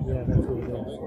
Yeah, that's what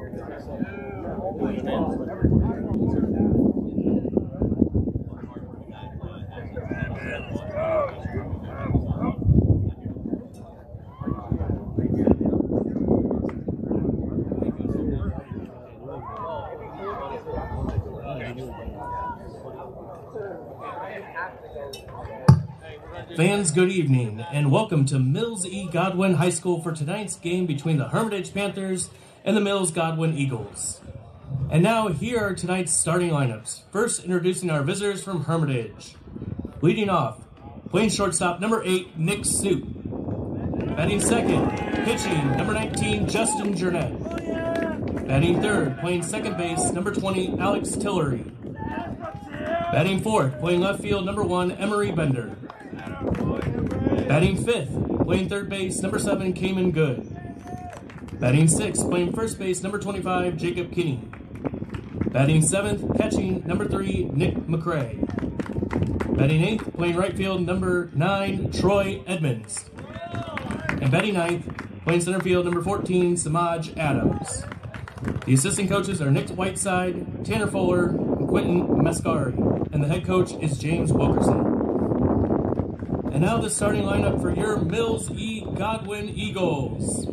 Fans, good evening, and welcome to Mills E. Godwin High School for tonight's game between the Hermitage Panthers and the Mills Godwin Eagles. And now, here are tonight's starting lineups. First, introducing our visitors from Hermitage. Leading off, playing shortstop, number 8, Nick Soup. Batting second, pitching, number 19, Justin Jernett. Batting third, playing second base, number 20, Alex Tillery. Batting fourth, playing left field, number 1, Emery Bender. Batting fifth, playing third base, number 7, Cayman Good. Batting sixth, playing first base, number 25, Jacob Kinney. Batting seventh, catching, number 3, Nick McCrae. Batting eighth, playing right field, number 9, Troy Edmonds. And batting ninth, playing center field, number 14, Samaj Adams. The assistant coaches are Nick Whiteside, Tanner Fuller, and Quentin Mascari. And the head coach is James Wilkerson. And now the starting lineup for your Mills E. Godwin Eagles.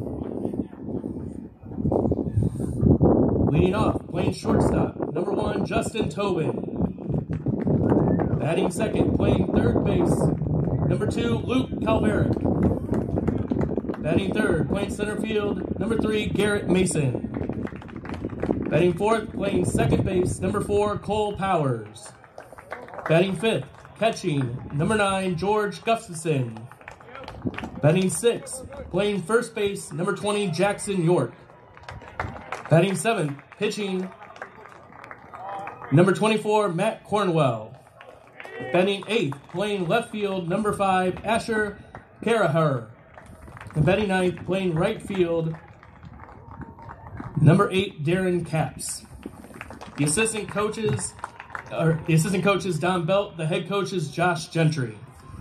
Leading off, playing shortstop, number 1, Justin Tobin. Batting second, playing third base, number 2, Luke Calveric. Batting third, playing center field, number 3, Garrett Mason. Batting fourth, playing second base, number 4, Cole Powers. Batting fifth, catching, number 9, George Gustafson. Batting sixth, playing first base, number 20, Jackson York. Batting seventh, pitching, number 24, Matt Cornwell. Batting eighth, playing left field, number 5, Asher Carahar. And batting ninth, playing right field, number 8, Darren Capps. The assistant coaches Don Belt, the head coach is Josh Gentry.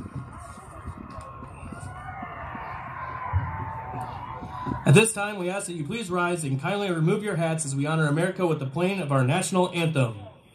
At this time, we ask that you please rise and kindly remove your hats as we honor America with the playing of our national anthem.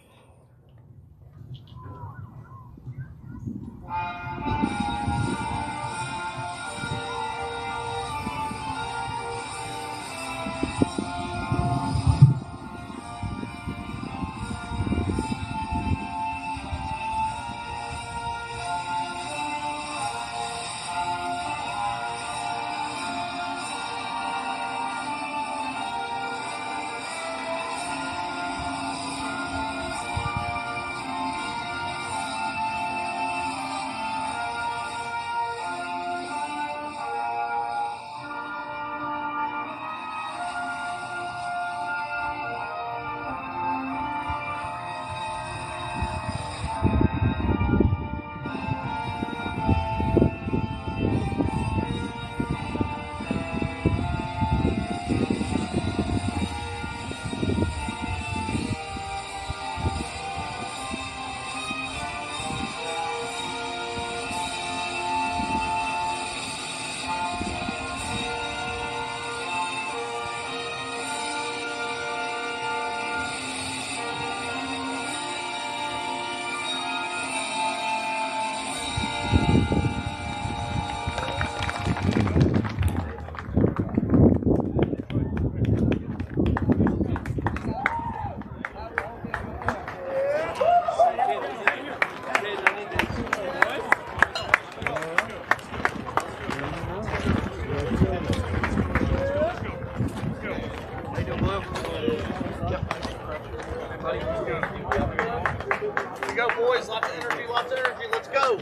Go, boys. Lots of energy, Let's go.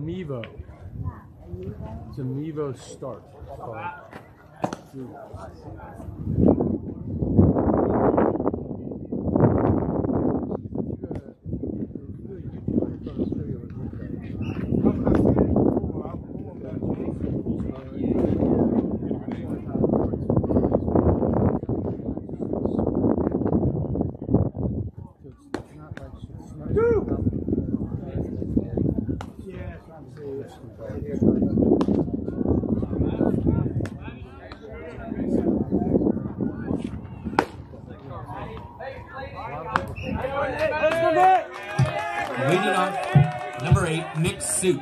Mevo. It's a Mevo start. Leading off, number 8, Nick Soup.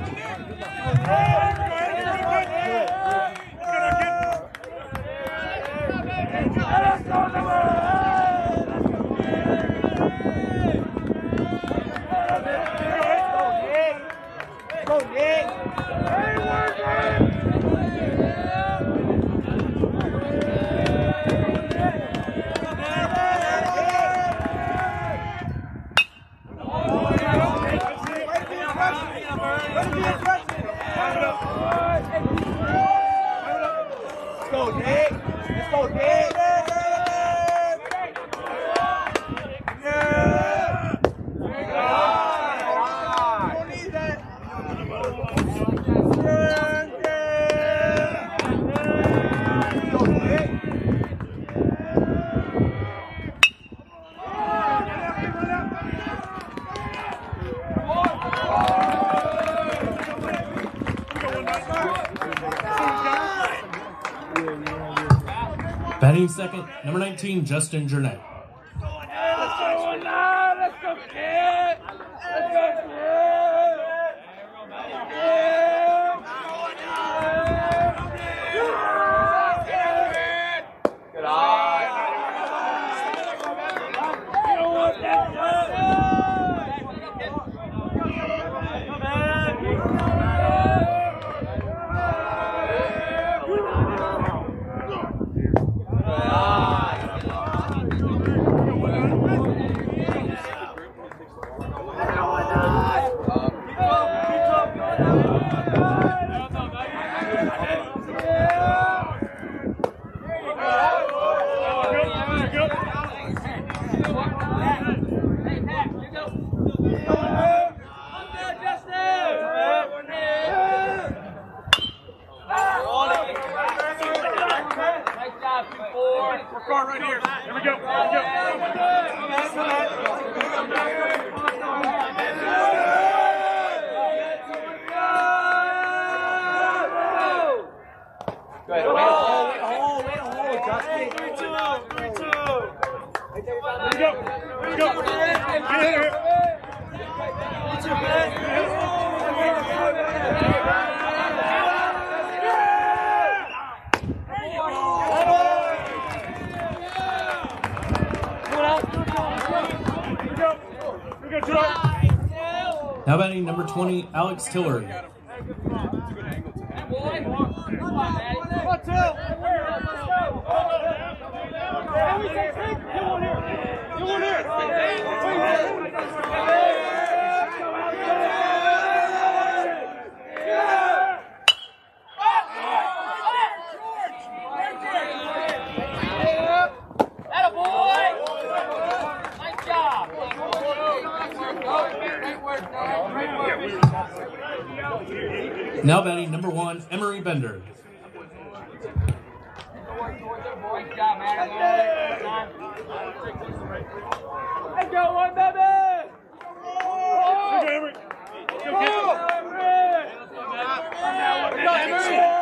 Batting second, number 19, Justin Jernett. Right here. Here we go. Now batting number 20, Alex Tillery. Now batting number 1, Emery Bender. Let's go, one, baby! Go, Emery! Go, Emery! Go, Emery!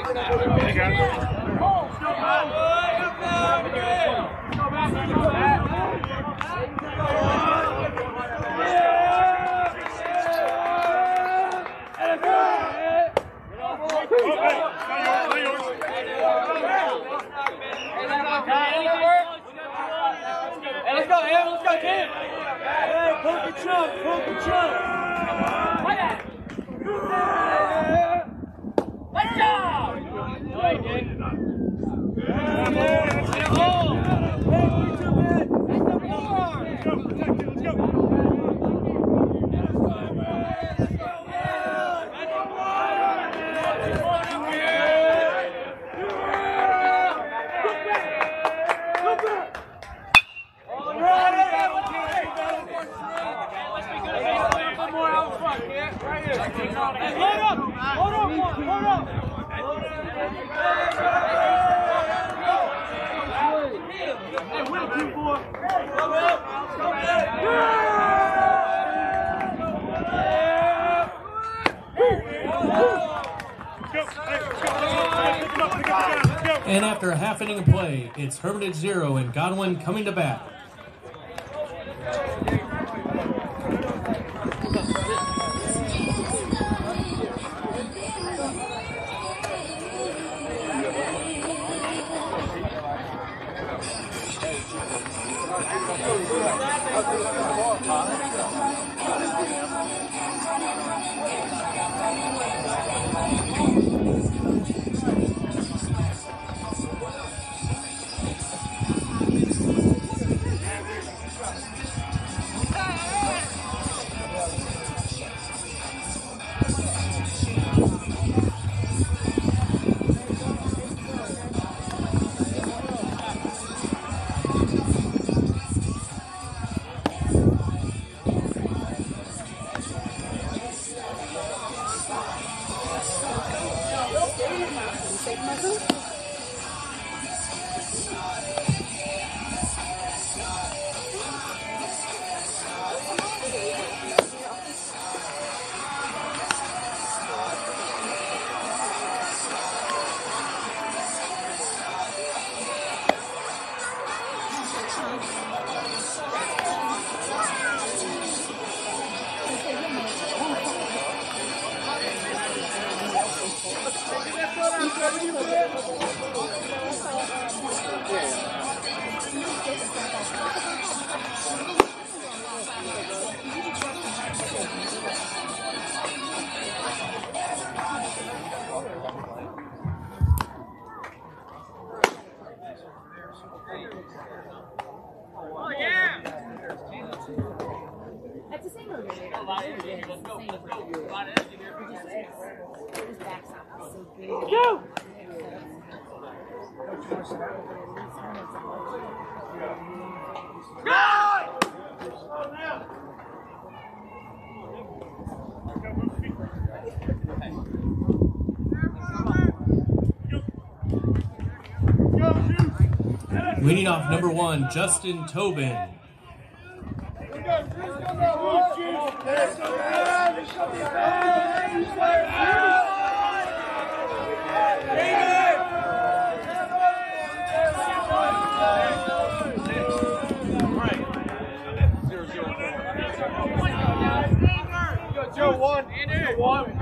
Let's go, Em. Let's go, kid. Hey, poke the chunk. Poke the chunk. Let's go. No, he didn't. And after a half inning of play, it's Hermitage 0 and Godwin coming to bat. Leading off number 1, Justin Tobin. Joe, one. Andrew. One.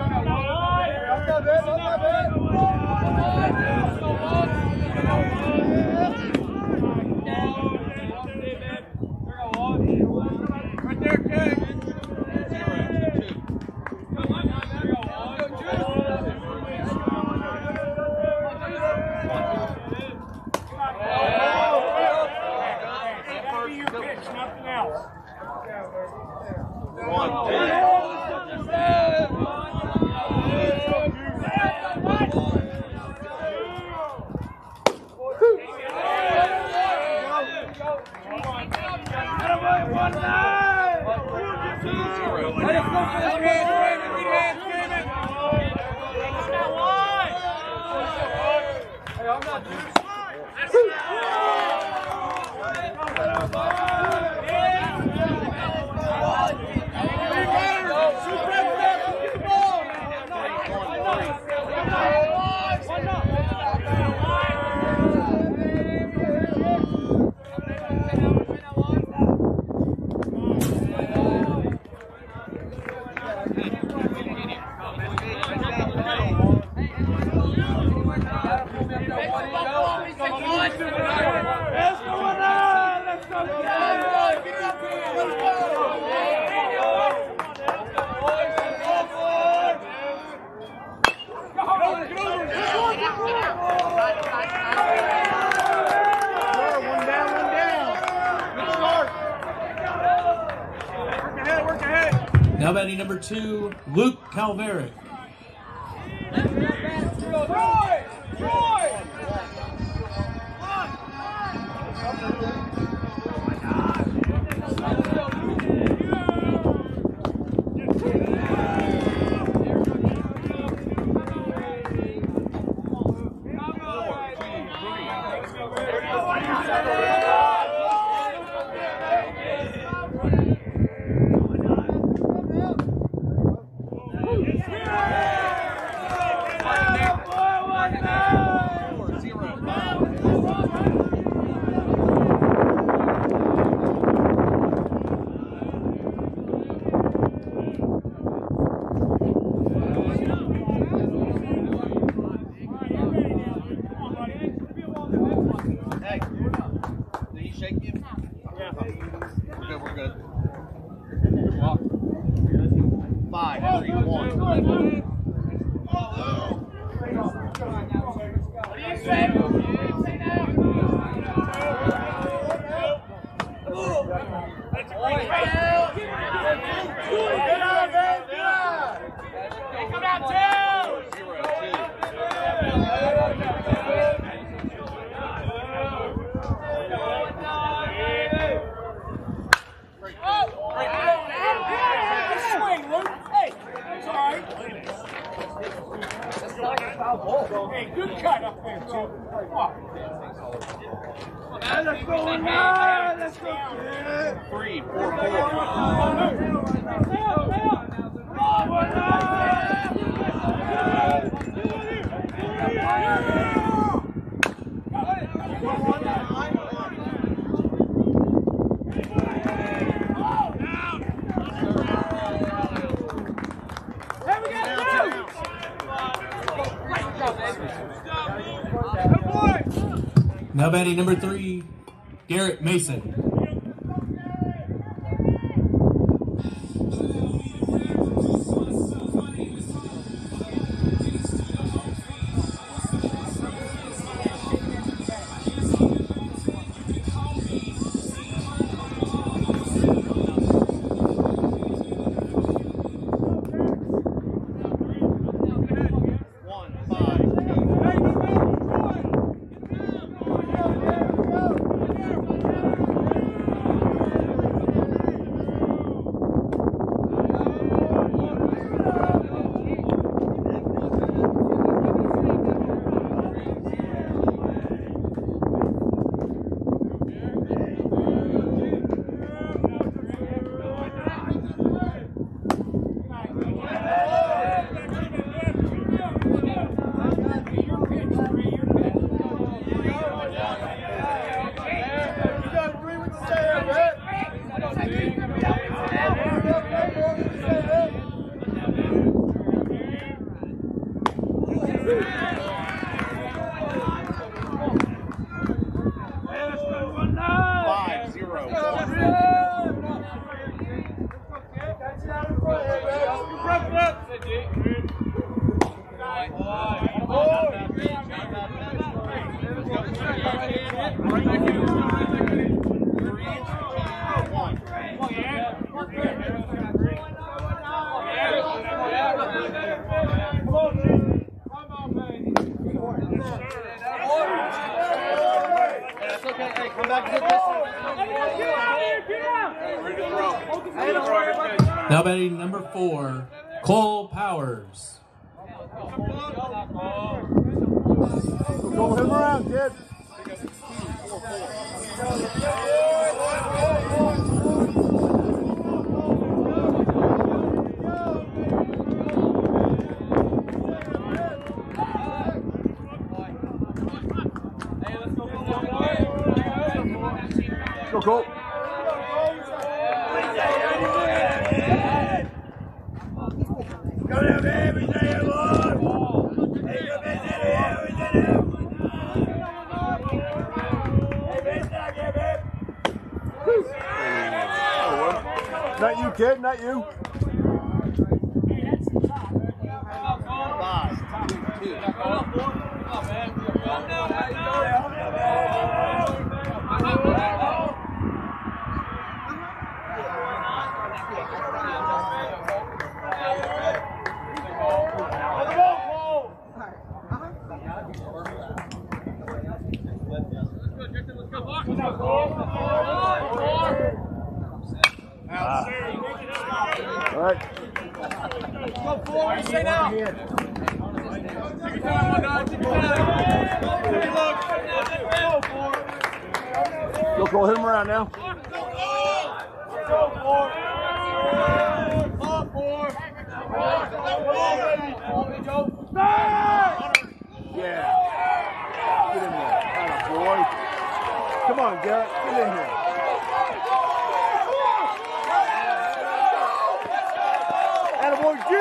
Right there, kid. Nothing else. Why not? Now batting number 2, Luke Calveric. Hey, good cut up there, too. Come on. Let's go, let's go. 3, 4, 4. Now batting number 3, Garrett Mason. Now batting number 4, Cole Powers. Go him around, kid. Go, Cole. Not you, kid, not you. 5, 2. All right. Go forward, stay down. Take your time, 1-9. Take your time. Good luck. Go forward. Go, Cole. Hit him around now. Go forward. Up forward. Yeah. Get in there. Atta boy. Come on, Garrett. Get in here. Attaboy, G!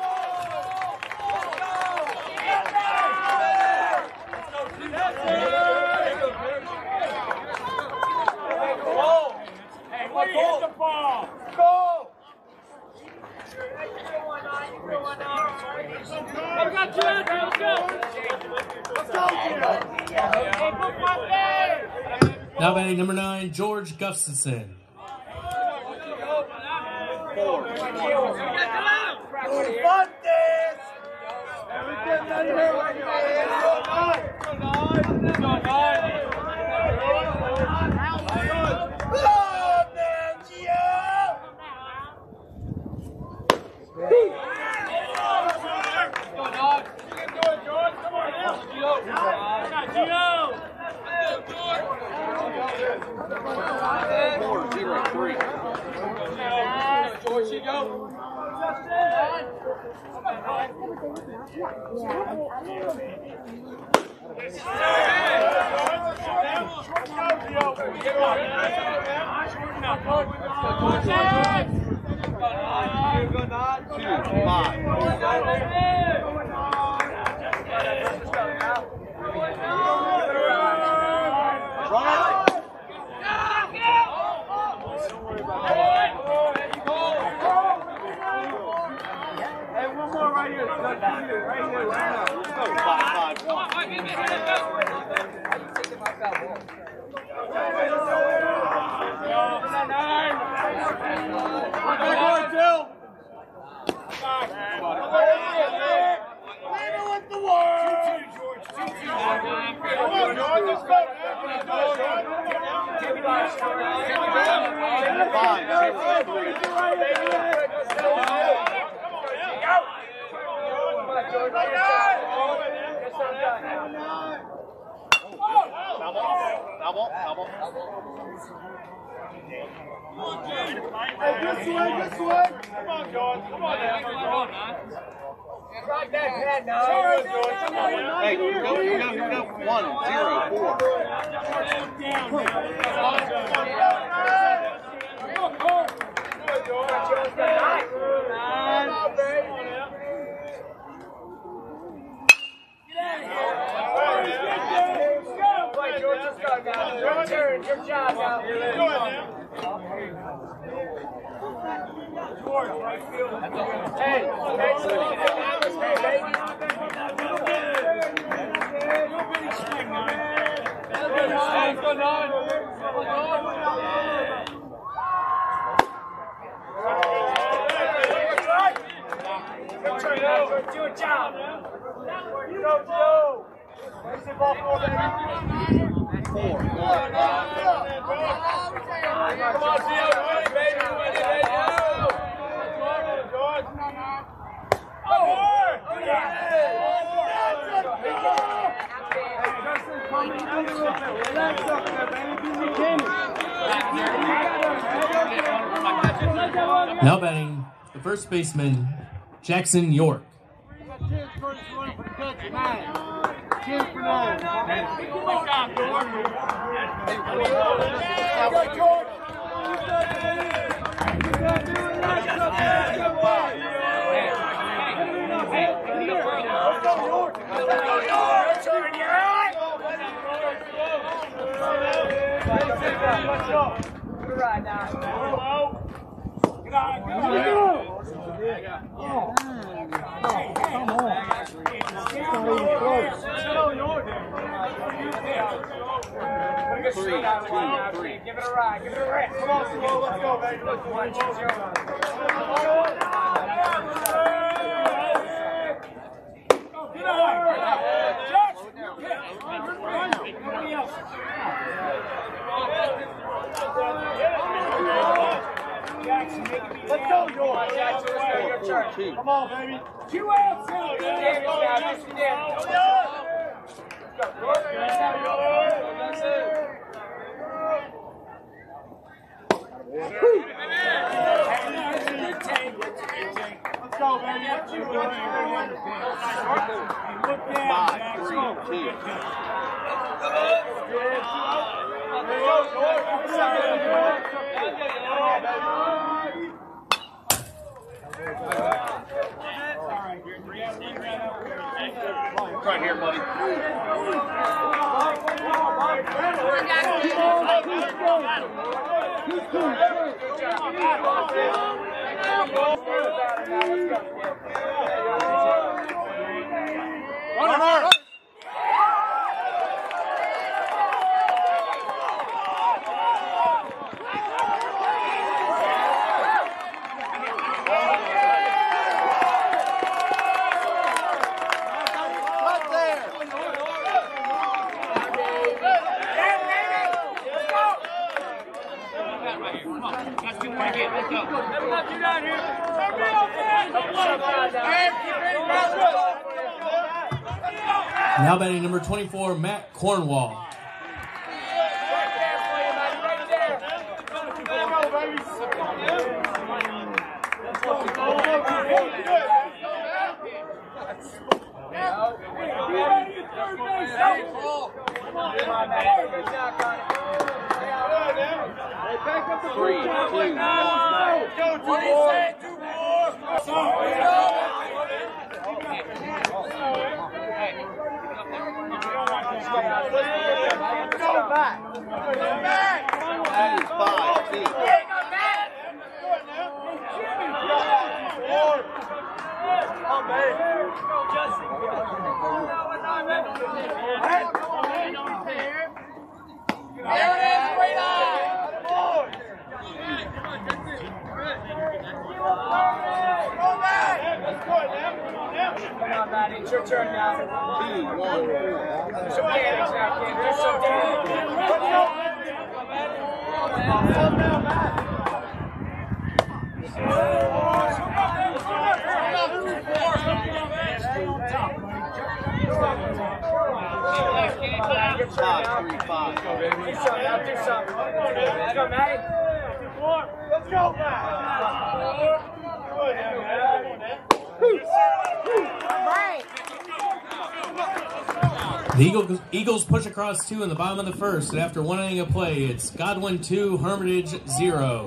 Hey, what hit the ball? Go! I got you out there, let's go! Let's go, Now batting number 9, George Gustafson. Fuck this! Everything that you heard right George, you go. Hey, here we go. 1-0-4. Good job now. Hey, do a job. Go. Where's the ball for, baby? 4. Come on, Gio, win, baby. Win it, George. Oh, yeah. Now batting the first baseman, Jackson York. Three. Give it a ride. Come on, slow. Let's go, baby. Let's go. Jackson, make me Let's go, George. Watch out, George. Your turn. Come on, baby. 2 outs now. Damage now. Just get damage. Let's go, George. That's it. Let's go, baby. 5, 3, 2. Right here, buddy. Runner! Now batting number 24, Matt Cornwall. Three, two, Go back. It's your turn now. 2, 1. Some damage now, kid. There's some damage. Five, 3, 5. Do something. Now do something. Let's go, Matty. Let's go, Matt. The Eagles push across 2 in the bottom of the first, and after 1 inning of play, it's Godwin 2, Hermitage 0.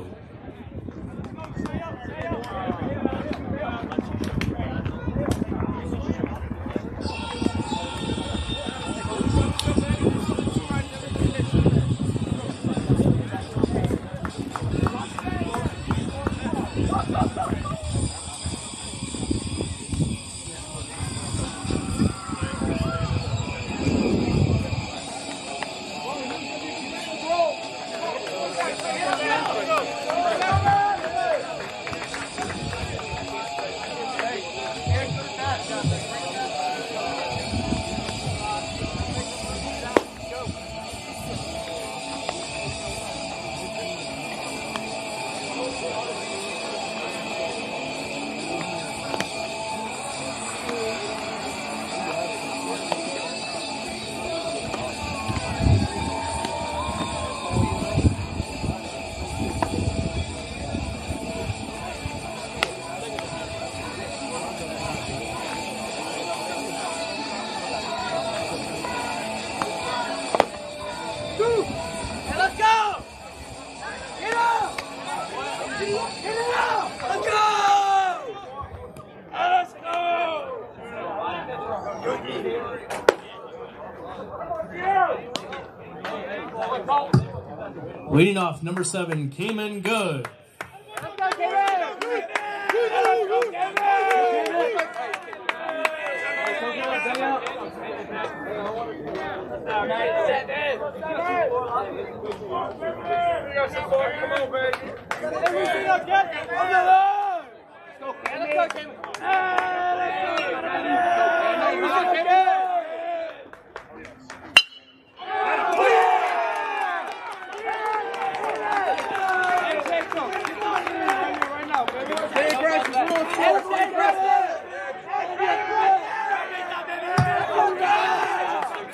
Leading off, number 7, Cayman Good.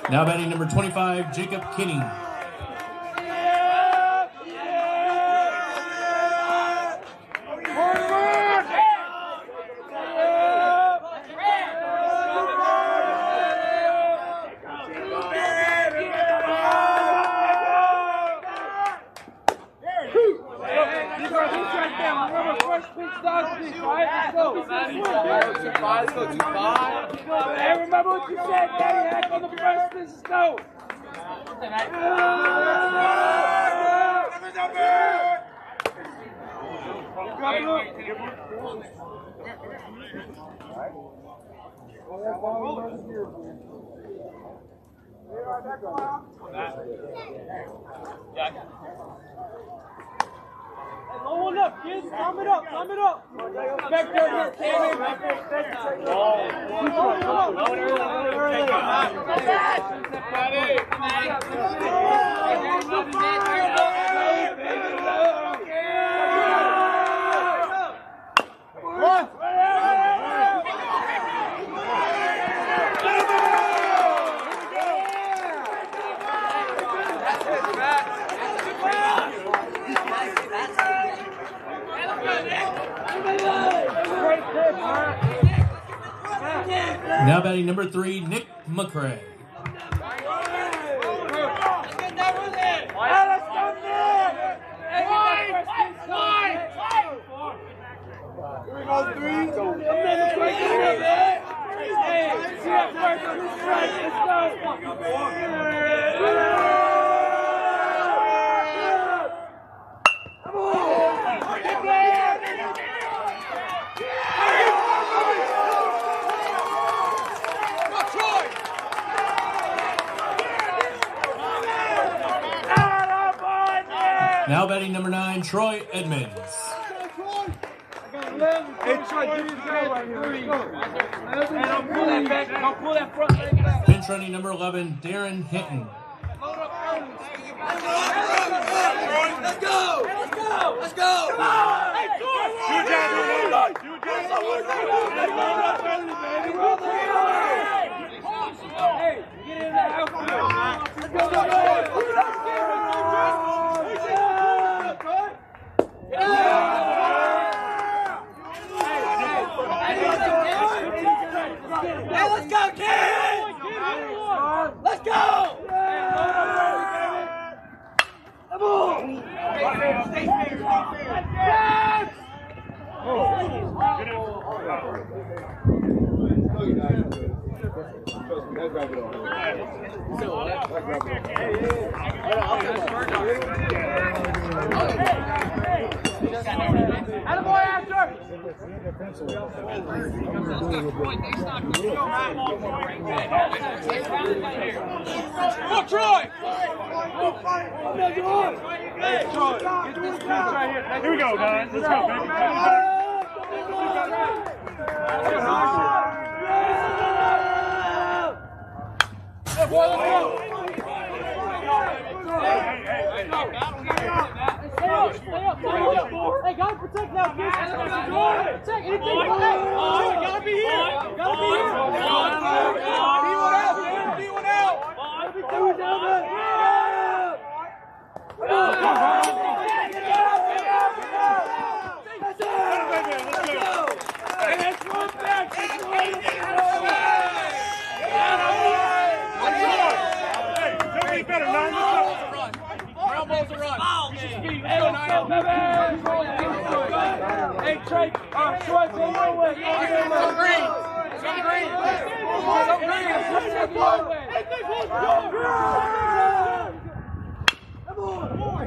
Now batting number 25, Jacob Kinney. Hey, remember what you said, Daddy Hack on the first pitch, let's go! Low one up, kids. Climb it up, climb it up. Back there, here, Tammy. Now batting number 3, Nick McCray. Now batting number 9, Troy Edmonds. Pinch running number 11, Darren Hinton. Let's go! Let's go! Let's go! Hey, get in that outfield. Let's go! Hey, let's go, kids! Let's go! Come on! Attaboy, after! Go, Troy! Hey, Troy, get this pitch right here. Here we go, guys. Let's go, baby. Hey, gotta protect now, kids. Protect anything. Hey, gotta be here. Gotta be here. Be one out, man. Be one out. Gotta be two down there. Come on. Let's go. Hey, that's one back. That's one back. Hey, nobody better not. Ground ball's a run. Hey, let's go, baby. Hey, Trey, Troy, go your way. Some green. Some green. Some green. Some your way. Hey, big one, go. Come on.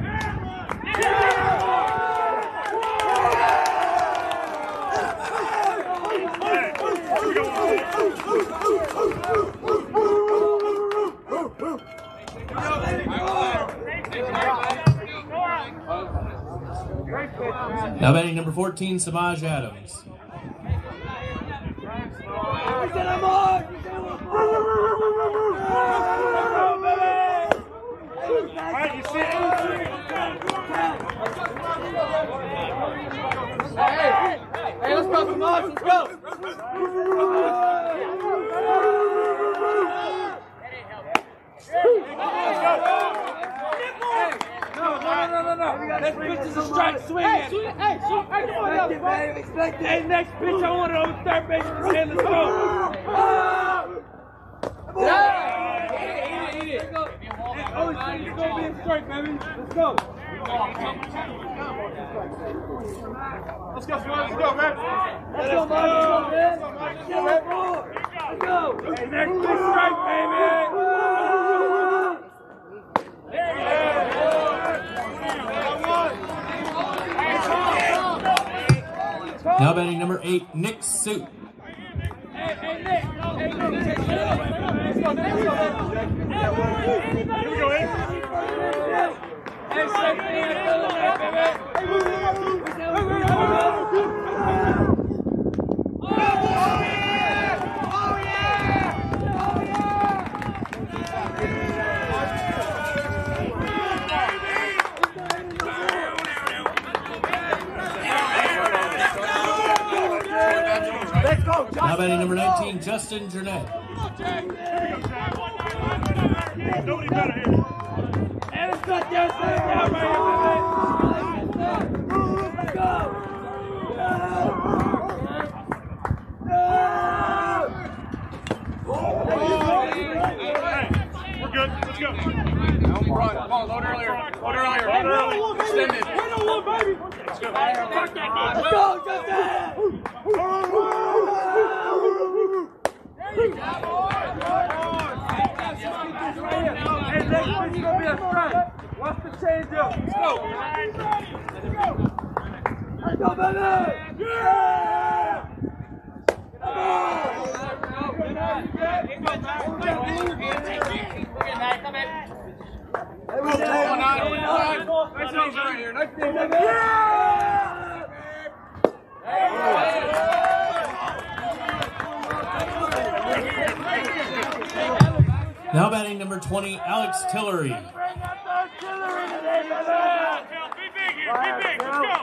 Now batting number 14, Samaj Adams. Alright, you see it? Hey, let's go, Samaj, let's go. Next pitch is a strike swinging. Hey, come on, expect it. Hey, next pitch, I want it over third base. Let's go. Eat it. Oh, it's going to be a strike, baby. Let's go. Let's go, man. Let's go, man. Let's go. Hey, next pitch, strike, baby. Now batting number 8, Nick Suit. Hey, Nick. Let's go. Here we go, Ed. Now batting number 19, Justin Jernett. Nobody better here. And it's got down right here, let's go. We're good. Let's go. Come on, load earlier. Extend it. Baby. Let's go. Let's go, Justin. Hey, next one's gonna be a strike. Watch the change up. Let's go. Let's go, baby. Yeah! Now batting number 20, Alex Tillery. Be big here. Be big. Let's go.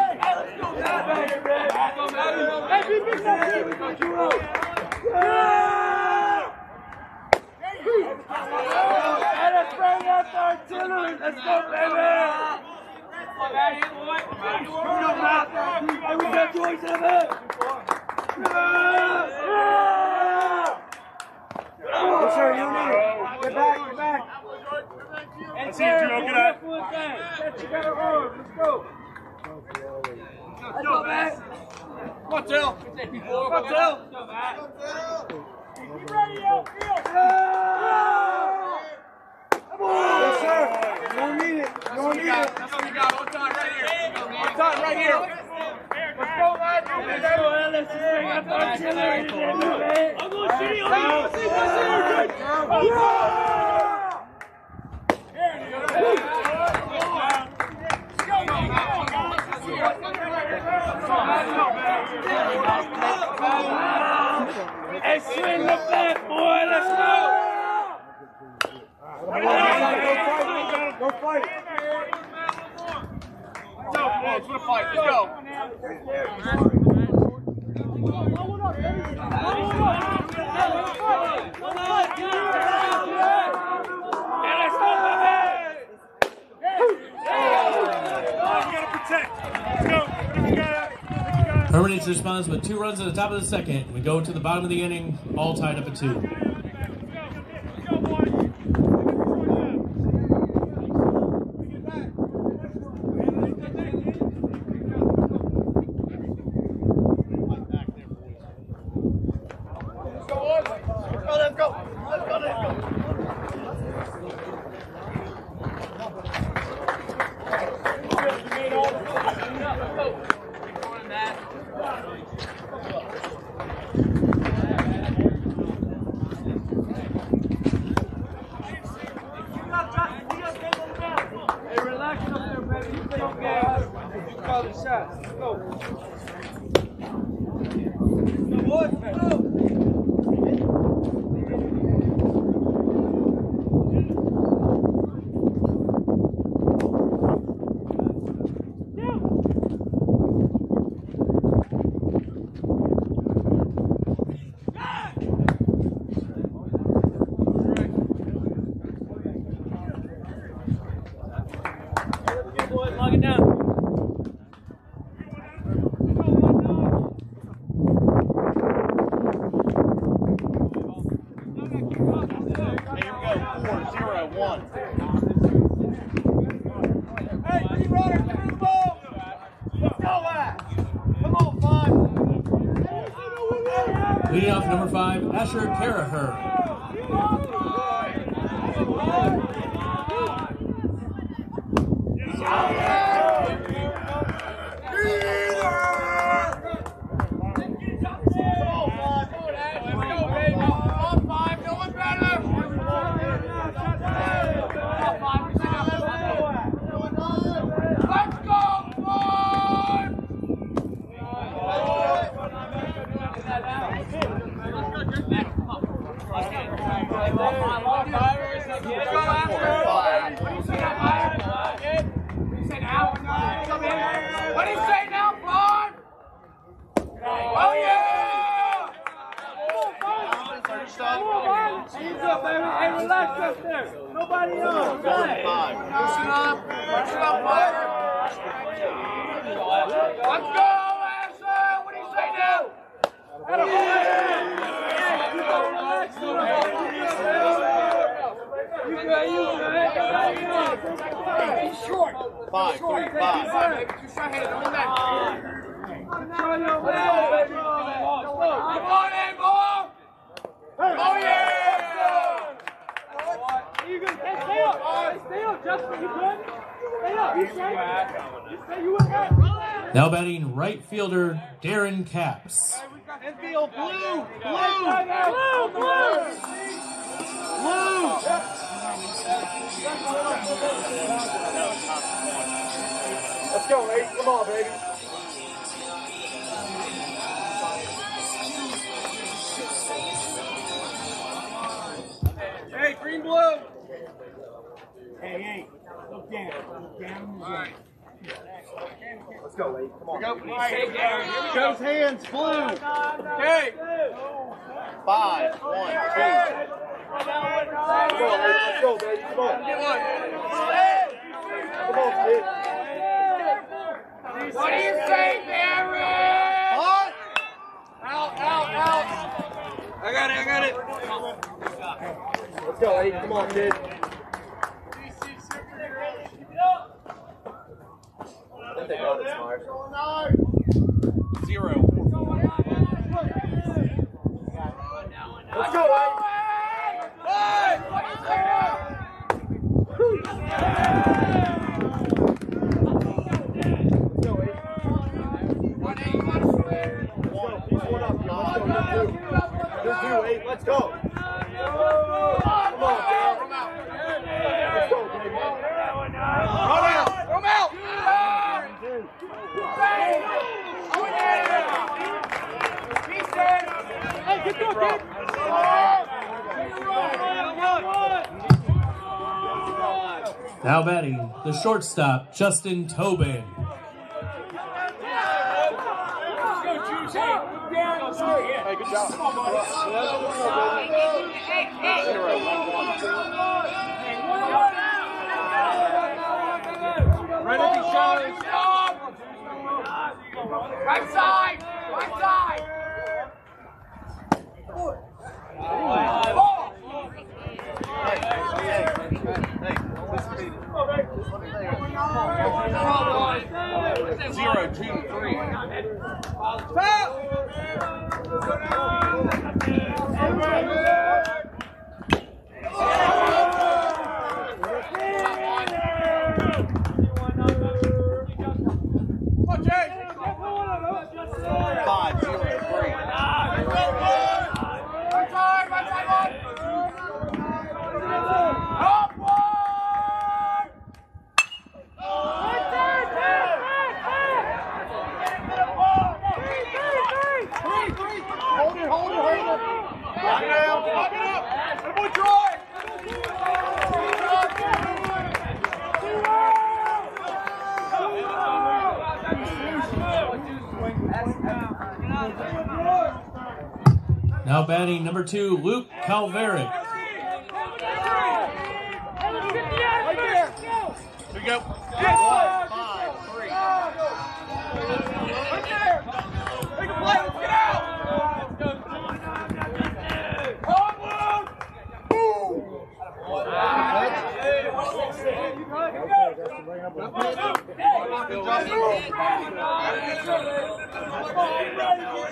Let's bring out the artillery. Let's go, baby. We got Joyce in it. Yes, sir, you need it. Get back. I see you, Joe. Get out. You got her arm. Let's go. Let's go, man. Come on, Till. Come on, Till. Get ready, outfield. Yes, sir. You don't need it. That's what you got. One time right here. Let's go, man. Let's go. Let's bring up the artillery today, man. I'm going to see you. Hey, swing the bat, boy. Let's go. Go fight. Let's go. Let's go. Hermitage responds with 2 runs at the top of the second. We go to the bottom of the inning, all tied up at 2. one. Hey, three runners, through the ball. Let's go, lad. Come on, 5. Leading off number 5, Asher Caraher. What do you say now, Vaughn? Oh, yeah! Hands up, baby. Hey, relax up there. Nobody else. Loosen up. Loosen up, Vaughn. Let's go, Asher. What do you say now? He's short. 5, 3, 5. Two shot hands on that. Come on in, boy. Oh, yeah. You good? Hey, stay up. Stay up, Justin. You good? Stay up. You straight? You stay. You okay? Now batting right fielder Darren Capps. Infield, blue. Let's go, Ace. Come on, baby. Hey, green, blue. Hey. Look down. All right. Let's go, Ace. Come on. Goes hands, blue. Hey. 5, 1, 2. Come on, Ace. Let's go, baby. Come on. Come on, kid. What do you say, Darren? What? Out. I got it. Let's go, Ace. Come on, kid. They know that's smart. 0. Let's go, Ace. Hey! What do you say now? Let's go. Come on, Dale. Let's go, baby. Come out! Hey, get good, kid! Now batting the shortstop Justin Tobin. Hey, good job. Right at the shoulders. Right side! Hey, 0, 2, 3. Now batting number 2, Luke Calveric. Here we go. 1, 5, 3. Right there! Make a play, let's get out! Come on, Luke! Boom!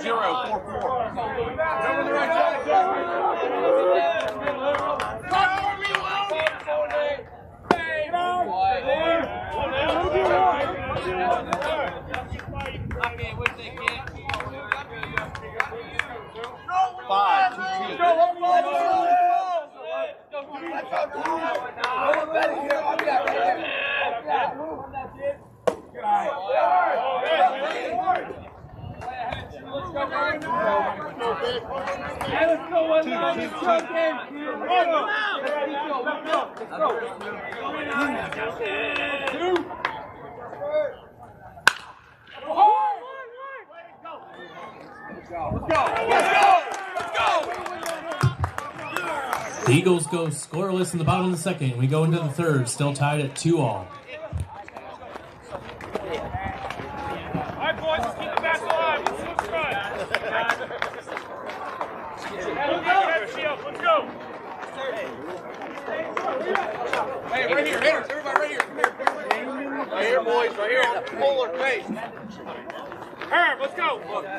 The Eagles go scoreless in the bottom of the second. We go into the third, still tied at 2-all. All right, boys, let's keep the back alive. Let's look good. Let's go. Hey, right here, hitters. Everybody right here. Come here. Right here, boys. Right here. Pull her face. Herb, let's go.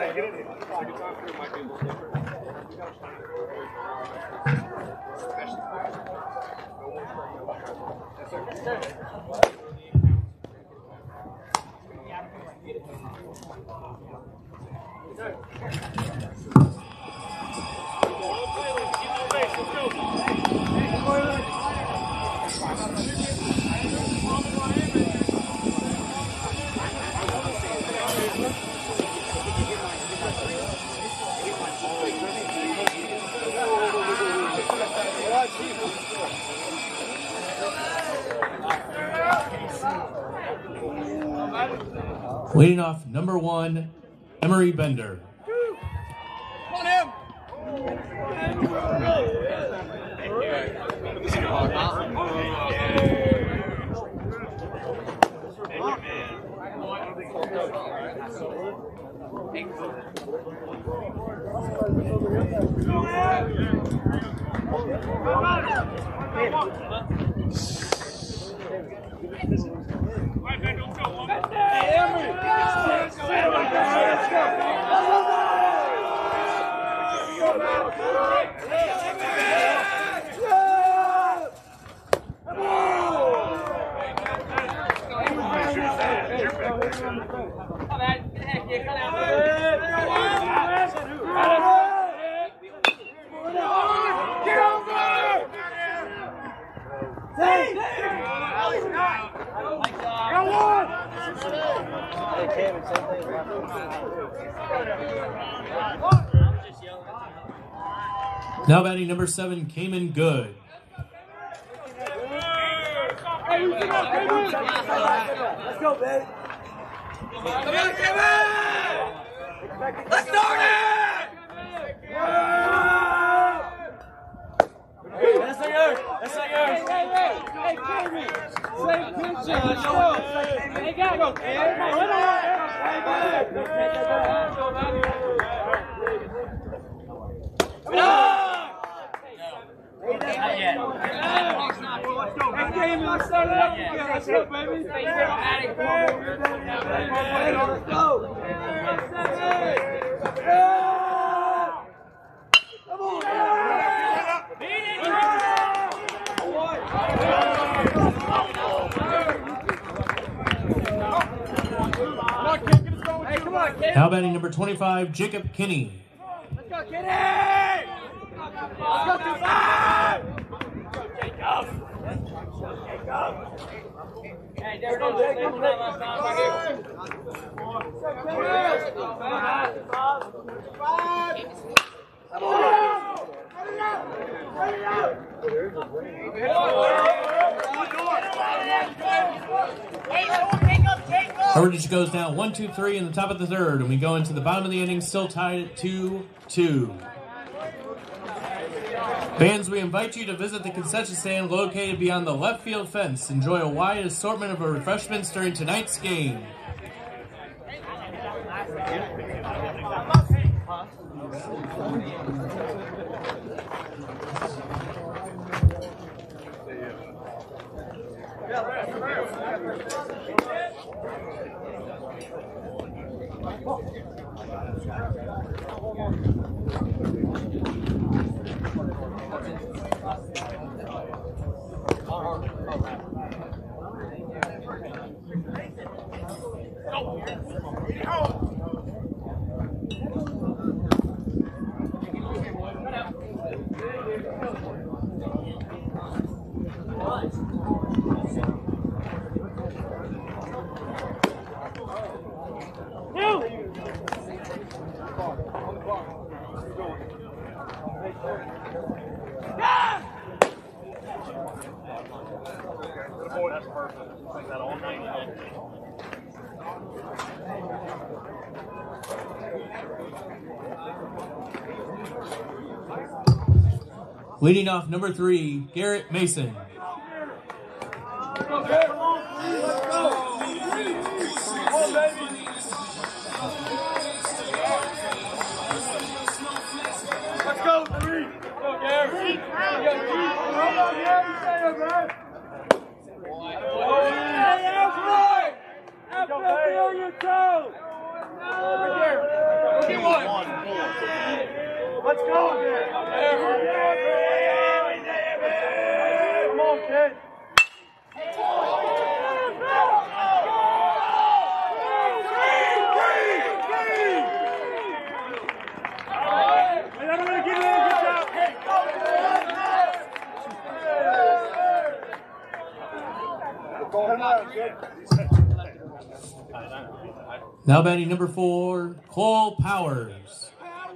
Leading off, number 1, Emery Bender. Come on, him. Now batting number 7, Cayman Good. Let's go, baby. Come on, Kevin! Let's start it! That's not yours. That's not yours. Hey, Kevin! Same picture. Let's go. Hey, go. Not yet. Let's start it up again. Let's go, baby. Let's go. Come on. Now batting number 25, Jacob Kinney. Let's go, Kinney! Let's go, 25! Jacob! Hey, there we go, Jacob. Hermitage goes down 1-2-3 in the top of the third, and we go into the bottom of the inning, still tied at 2-2. Fans, we invite you to visit the concession stand located beyond the left field fence. Enjoy a wide assortment of refreshments during tonight's game. That's perfect. Like that all night. Leading off number 3, Garrett Mason. Let's go, 3. Go, Gary. Come on, Gary. Stay up, man. Feel your toe. Let's go, Gary. Come on, kid. Now batting number 4, Cole Powers.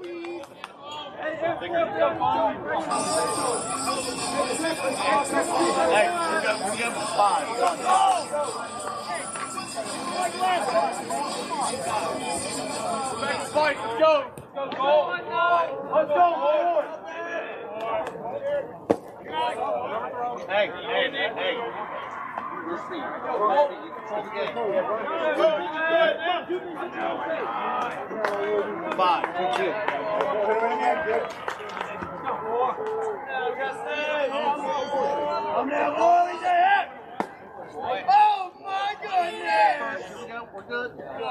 Spike, let's go. Let's go, boy. Hey. Your feet. You control the game. 5, 2. I'm now always ahead. Oh my goodness! We're good.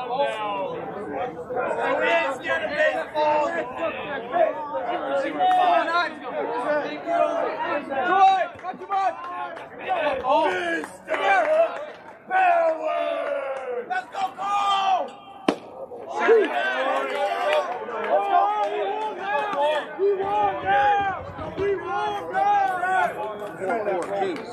Let's get a baseball. Troy, not too much. Mr. Power! Let's go, Cole! We won now! 4 2s.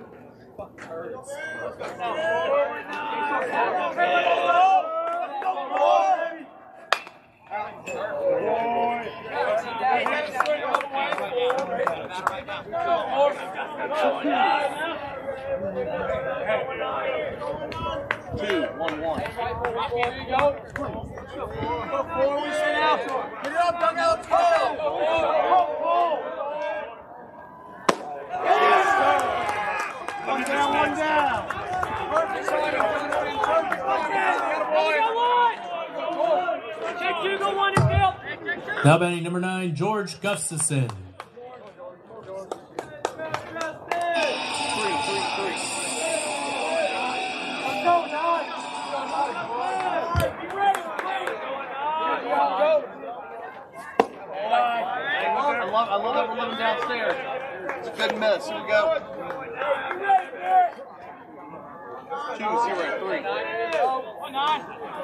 Two, 1-1. There you go. Go forward, we sit out. Get it up, Doug, let's go. One down. Perfect side. Check 2, go 1 and field. Now batting number 9, George Gustafson. 3. Let's go, 9. I love that we're living downstairs. It's a good miss. Here we go. 2, 0, 3. 9.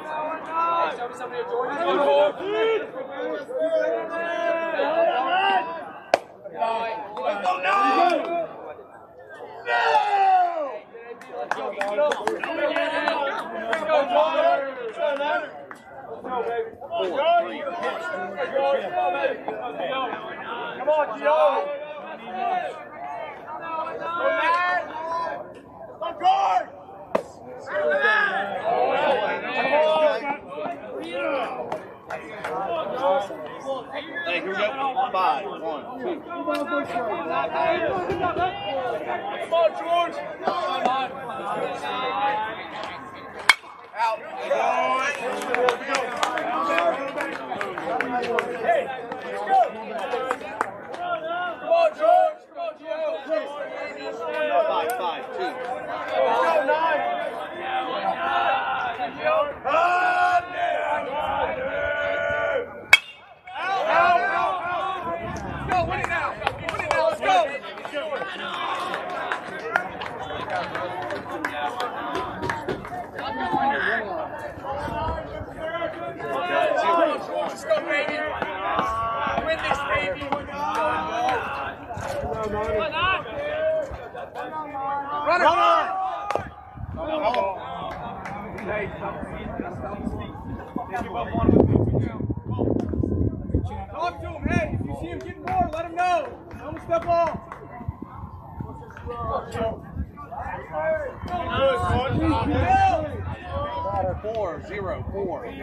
Come on, Gio. On guard. Hey, here we go. 5, 1, 2. Come on, George. Out. Hey, let's go. Come on, George. Come on, George. 5, 2. Let's go, 9. Out. Talk to him, hey, if you see him getting more, let him know. Tell him to step off. Four, 0, 4. Come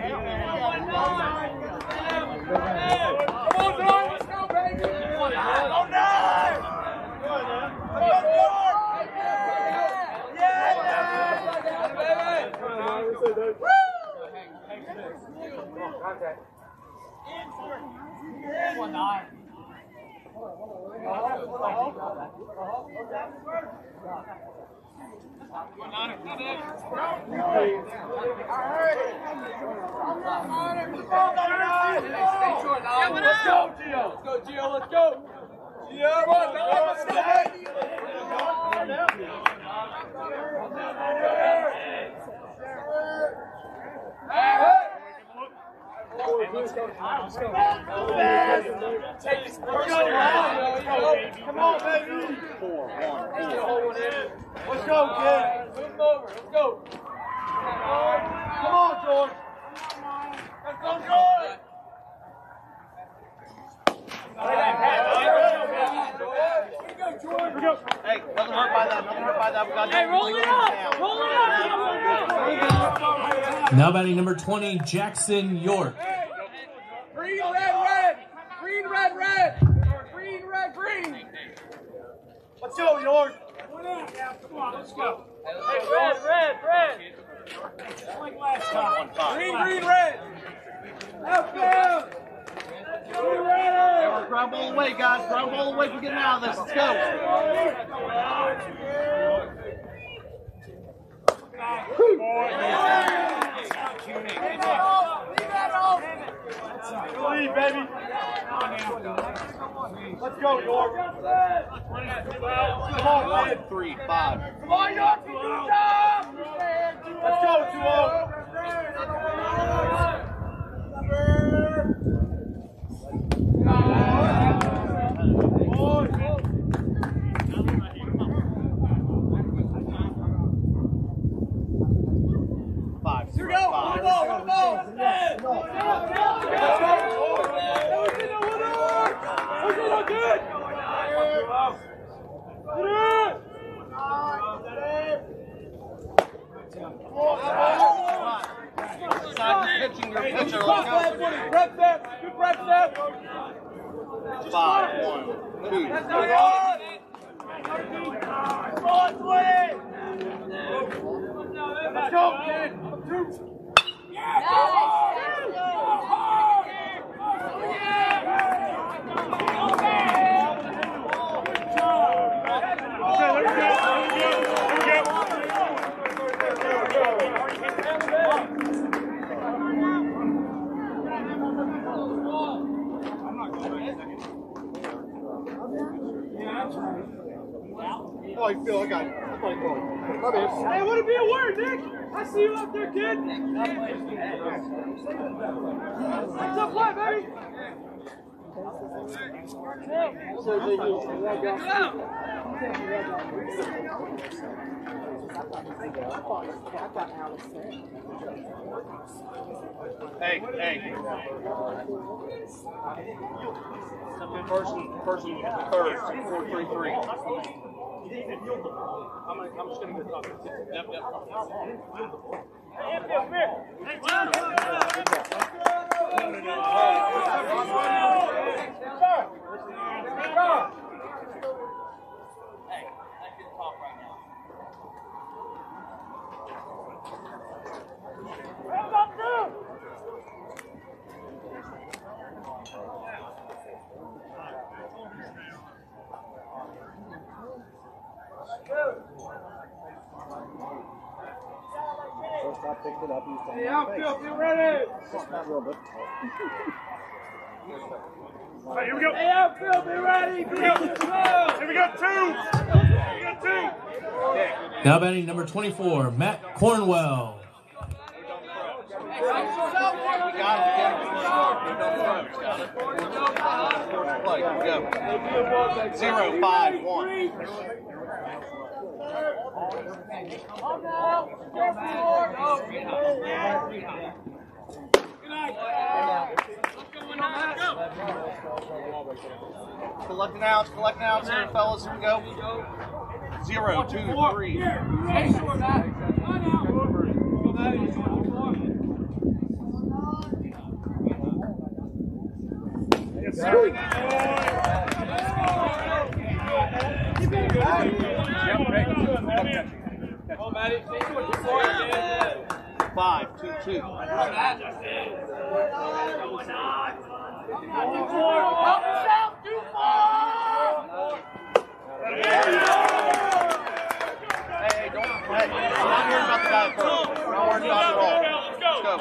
on, John, let's go, baby. Go, Nine! Let's go, Gio. Let's go, Gio. Let's go. Gio, let's go. Come on, baby. 4, 1, 4. Let's go, kid. Move him over. Let's go. Come on, George. Let's go, George. Hey, nothing hurt by that. Nothing hurt by that. We got Hey, roll it up! Roll it up! Now batting number 20, Jackson York. Green, red, red. Green, red, red. Green, red, green. Let's go, York. Come on, let's go. Hey, red. Like last time. Green, green, red. Outfield. Green, red. Grab all the way, guys. Grab all the way for getting out of this. Let's go. Lead, baby. Let's go, York. Come on, man. 3, 5. Come on, York. Good job. Let's go, 5. Here we go. One ball. Good. Pitching your pitcher. Good Let's go. breath step. 5, 1, 2. Let's go, York. Let's go, kid. Oh, you feel I got it. Hey, would it be a word, Nick? I see you out there, kid. What's up, play, baby? Hey. Person third, 4-3-3. I'm just gonna go talk. Yep. Hey, outfield, get ready. Right, here we go. Hey, outfield, be ready. Here we go. 2. Now batting number 24, Matt Cornwell. Go. 0, 5, 1. Collecting outs here, fellas. Here we go. 0, 2, 3. Yes, sir. Oh, Matty. 5, 2, 2. Hey, don't. Hey, I'm not worried about the guy first. I'm not worried about the roll. Let's go.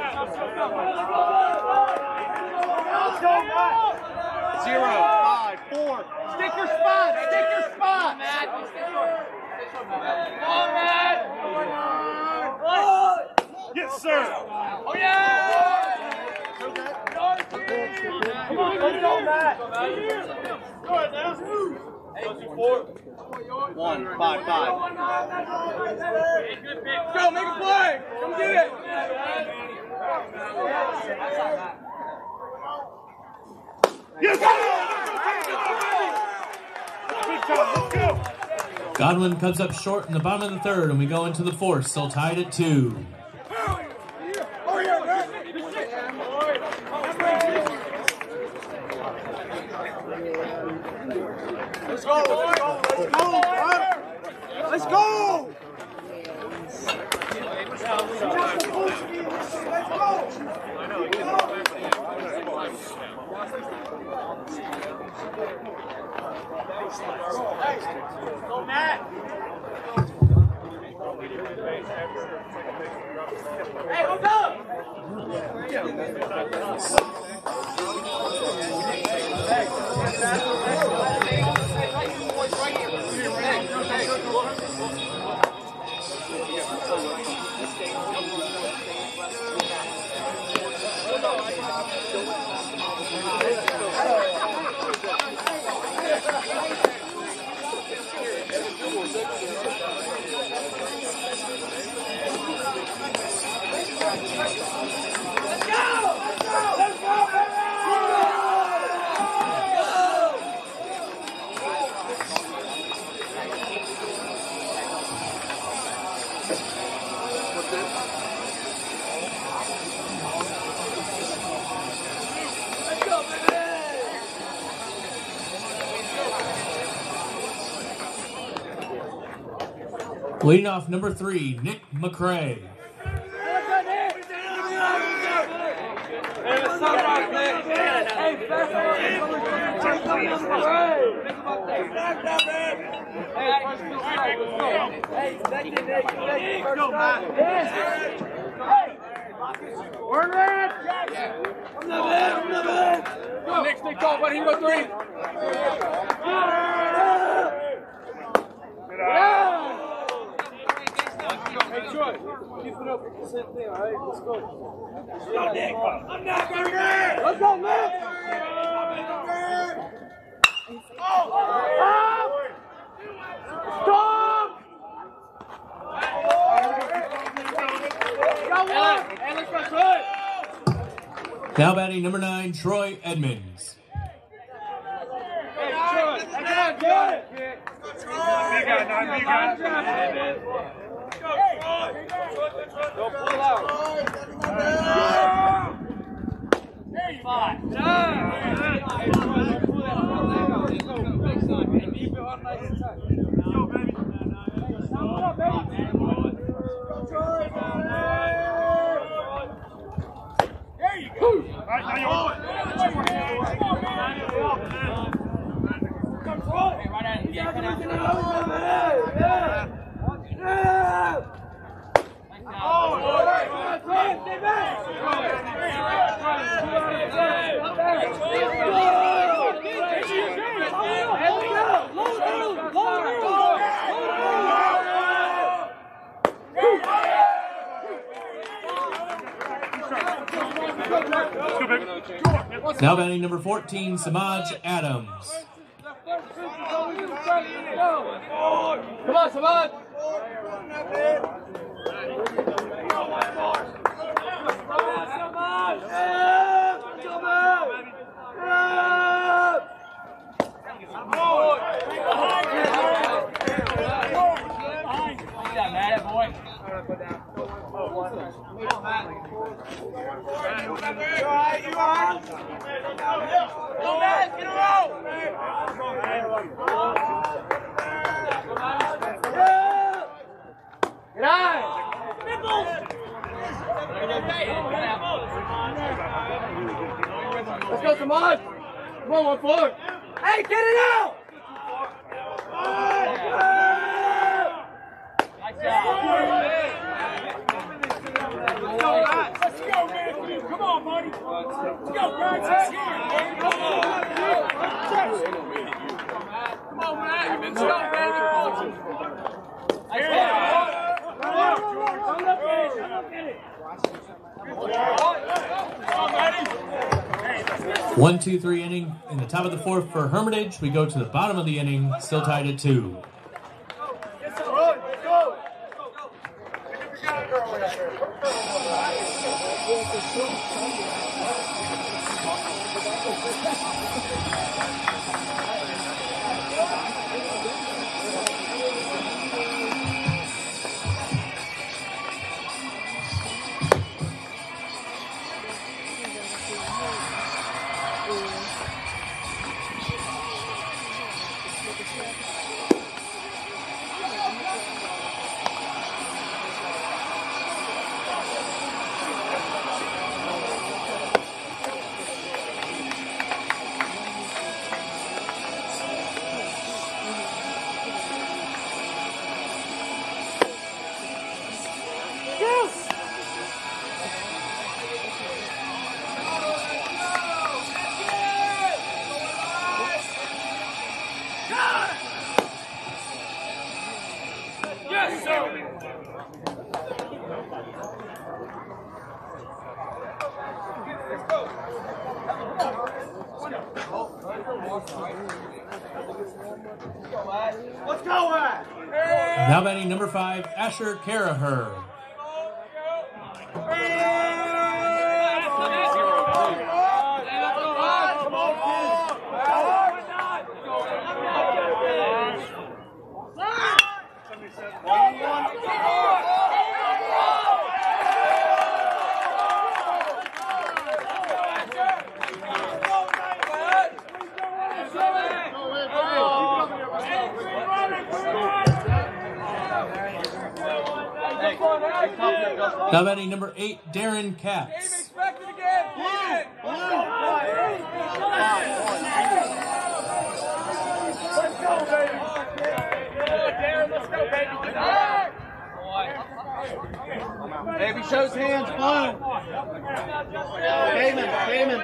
0, 5, 4. Stick your spot. Stick your spot. Yes, sir. Oh, yeah! Come on, let's go, Matt. Go ahead now. 1, 5, 5. Go, make a play. Come get it. Yes, sir. Big time. Let's go. Godwin comes up short in the bottom of the third, and we go into the fourth, still tied at 2. Let's go. Let's go. Go, Matt. Hey, hold up. Leading off number 3, Nick McCray. Next big call, buddy. Hero 3. Hey, Troy, keep it up with the same thing, all right? Let's go. Let's go, Nick. I'm not going to Let's go, man. Stop! Hey, let's go, Troy. Now batting number 9, Troy Edmonds. Hey, Troy, get it. Big guy, 9, big guy. Don't pull out. There you go. All right, now you're on. Now batting number 14, Samaj Adams. Come on, Samad. Let's go, Samaj! Come on, 1 forward! Hey, get it out! Nice job! Let's go, Matthew! Come on, buddy! Let's go, guys! Let's hear it! Come on, Matt! Let's go, Matthew! One, 2, 3 inning in the top of the 4th for Hermitage. We go to the bottom of the inning, still tied at 2. Let's go, Matt! Now batting number 5, Asher Karaher. Now batting number 8, Darren Katz. Baby shows hands, blue. Cayman.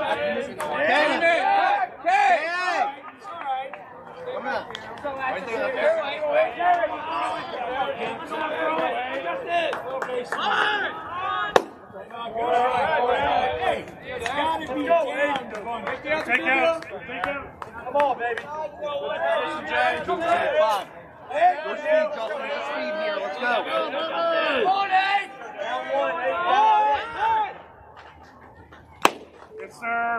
Come on. Right there. Take out. Come on, baby. Go speed, Justin. Let's speed here. Let's go. Yes, sir.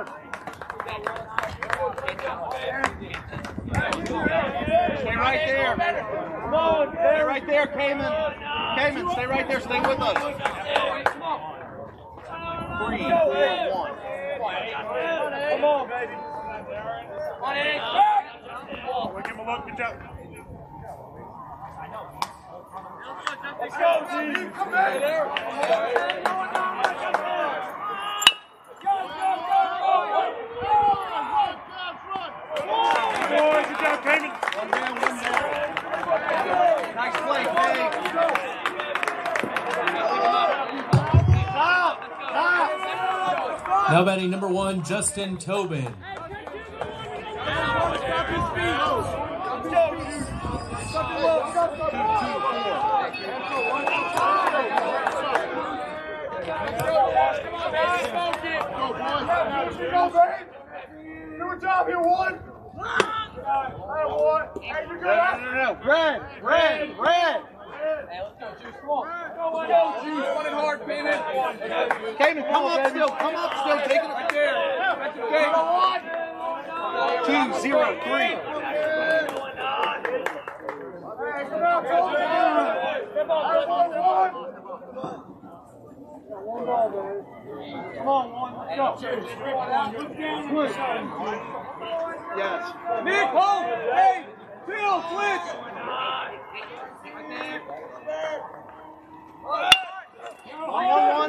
Stay right there. Stay right there, Cayman. Cayman, stay right there. Stay with us. 3, 4, 1. Come on, baby. We'll give him a look. Good job. Let's go, team. Come back there. Boys, good job, Cayman. One down. Nice play, Dave. Stop! Now batting number 1, Justin Tobin. Do a job here, one. No. Red. Running hard, Cayman. Cayman, come up still, take it Right there. That's okay. 2-0-3. Come on, one. Let's go. Yes. Nick, hold. Hey, Phil, switch. One.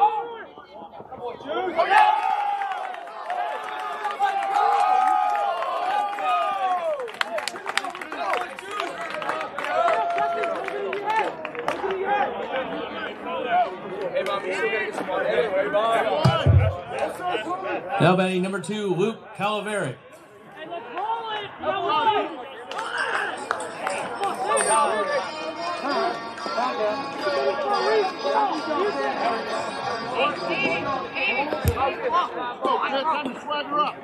Now batting number 2, Luke Calaveric. Time to swagger up.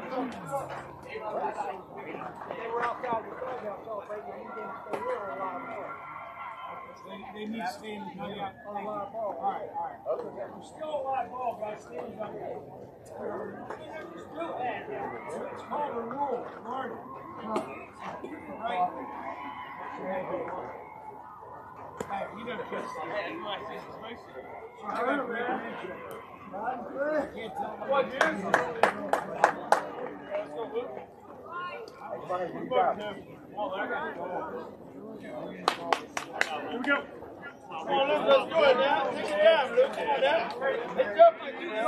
They need steam to come out. All right. There's still a live ball, guys. Steam's up there. It's called a rule. Learn it. Right? Hey, you never catch that. Can't tell them what it is. Here we go. Come on, Luke, let's do it now. Take it down, Luke. Come on now. Let's up.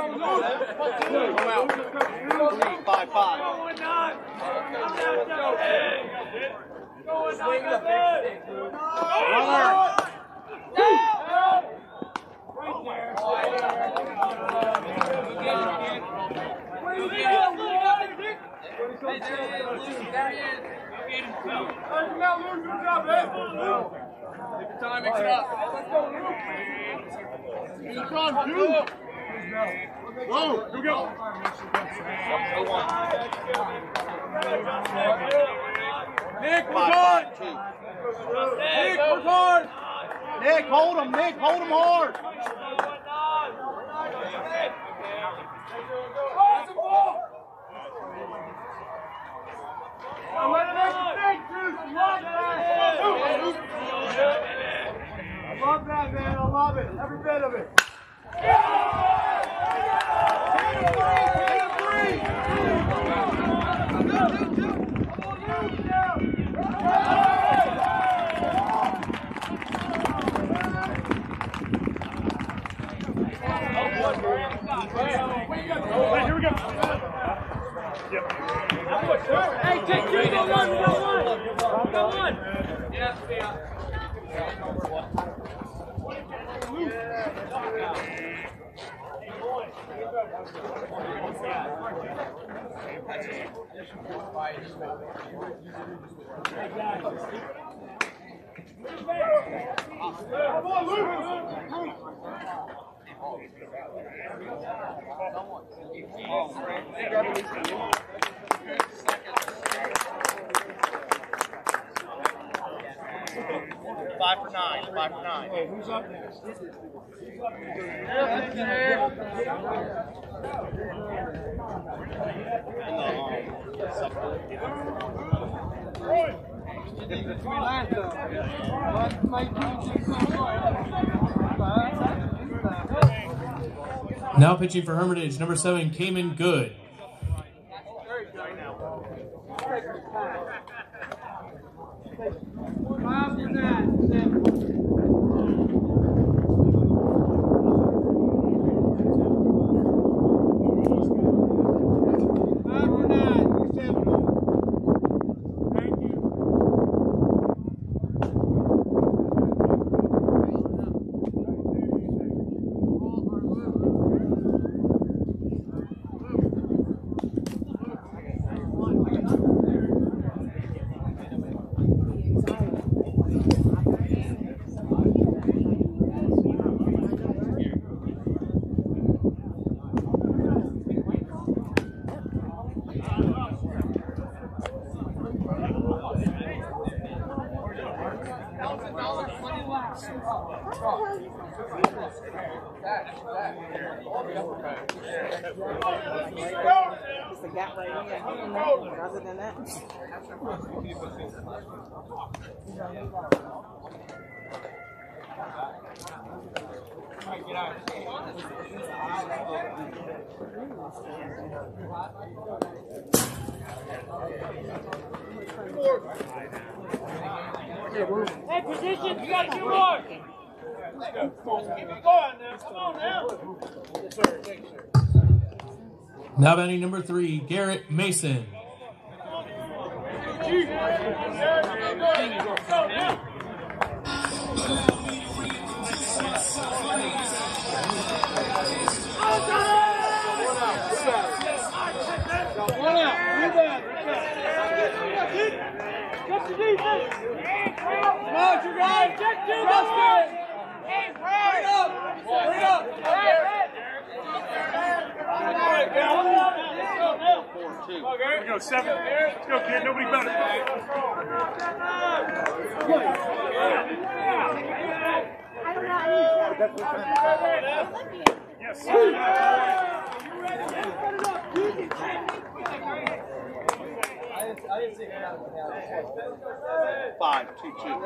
Come on, 5-5. Take your time, mix it up. Whoa, here we go. Nick, work hard. Nick, work hard. Nick, hold him hard. I love that, man. I love it. Every bit of it. Hey, here we go. Yep. Hey, take 2, go 1, go 1. Yes, Five for nine. Hey, who's up next? Now pitching for Hermitage, number 7, Cayman Good. It's a gap right here. Other than that. Hey, position, you got 2 more. Keep it going now. Come on now. Now batting number 3, Garrett Mason. Come on, you guys. Check 2, Buster. Bring up. Bring up. Here we go, 7. Let's go, kid. Nobody better. Yes, sir. 5, 2, 2. 1-3.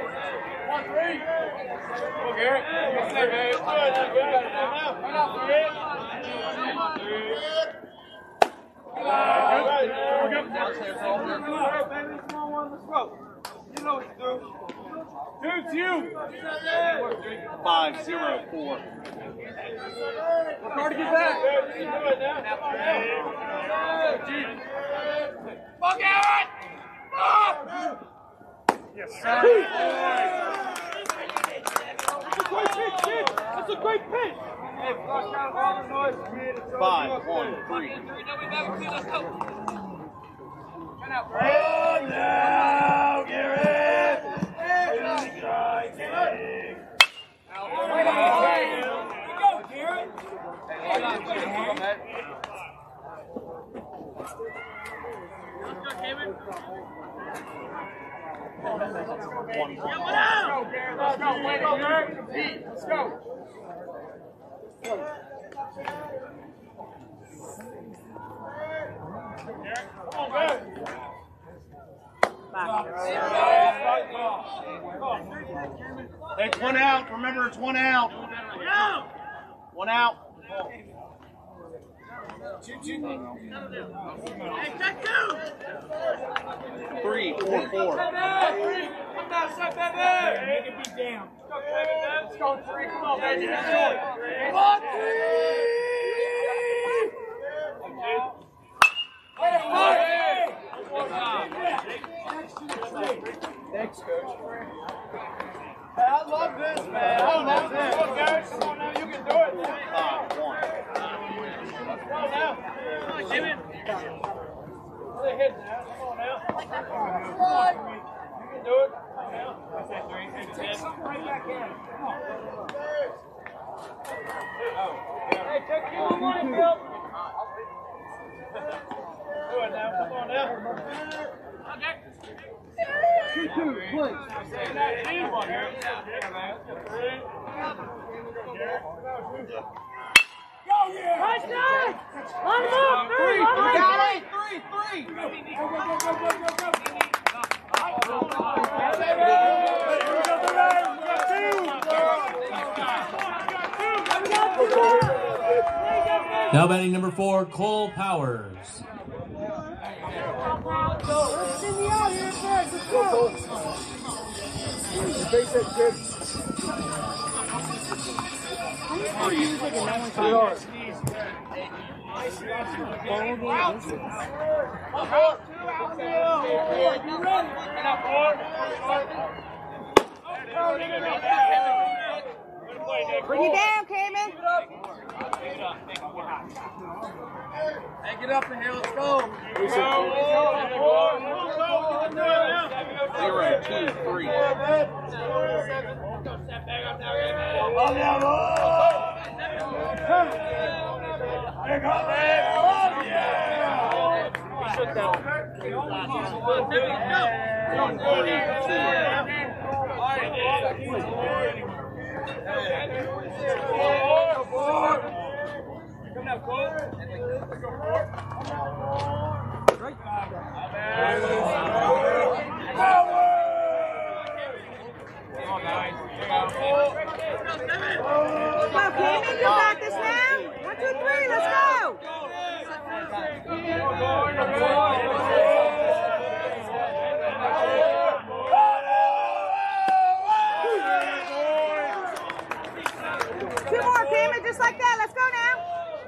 Go, Garrett. Good save, man. Good. You know what to do. Dude's you. 5, 0, 4. Work hard to get back. You can do it now. Fuck it! Yes, sir. That's a great pitch. 5, 1, 3. Oh, now, Garrett! Go, Garrett! Let's go, Garrett. Compete. Let's go. Come on, Garrett. It's 1 out. Remember, it's 1 out. 1 out. Hey, check 2. 3, 4, 4. Come down, set that there. Make it be down. Let's go, 3. Come on, baby. Let's do it. 1, 3. Thanks, Coach. Hey, I love this, man. I love this. Come on, guys. Come on now. You can do it. 5, 1. Let's go now. Come on, Jimmy. Really hit now. Come on now. Come on. You can do it. Come on now. Take something right back in. Come on. Hey, check 2 on one, Bill. Do it now. Come on now. Okay. 2, 2, please. Nice guy! Line him up! 3! Got it! 3, 3. Now batting number 4, Cole Powers. Bring it down, Cayman. Hey, get up in here, let's go. 0, 2, 3. Come now, Cole. Go, Cayman, you got this now. 1, 2, 3, let's go. Two more, Cayman, just like that. Let's go now.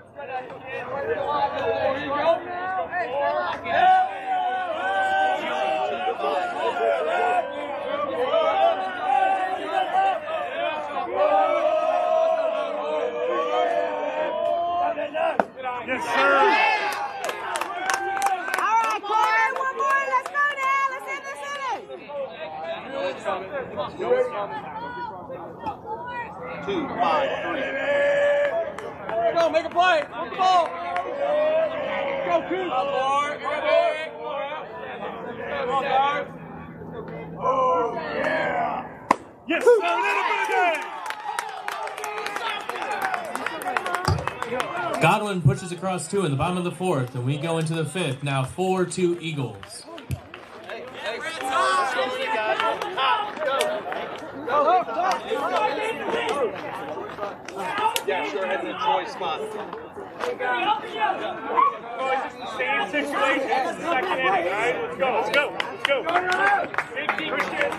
Yes, sir. All right, Cayman, one more. Let's go now. Let's end this inning. 2, 5, 3. Go, make a play. Move the ball. Go, Coop. Oh, yeah. Yes, sir. Little bit of game. Godwin pushes across 2 in the bottom of the 4th, and we go into the 5th. Now 4-2 Eagles. Yeah, sure has a choice spot. Same situation. Second inning, all right? Let's go. Let's go. Let's go. Push it.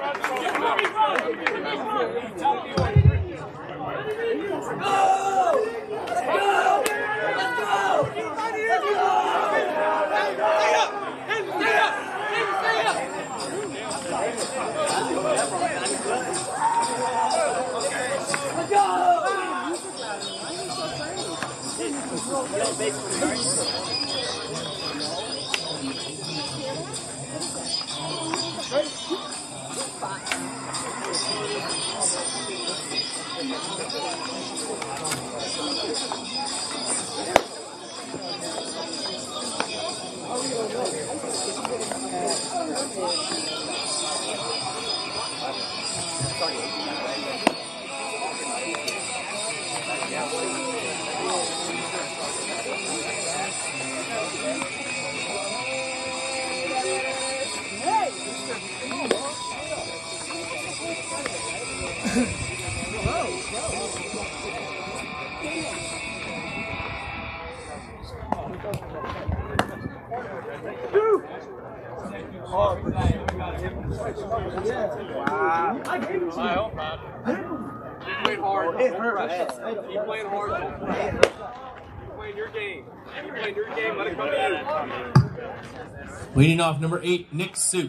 He played hard. You played your game. You played your game. Let it come to you. Leading off number 8, Nick Suit.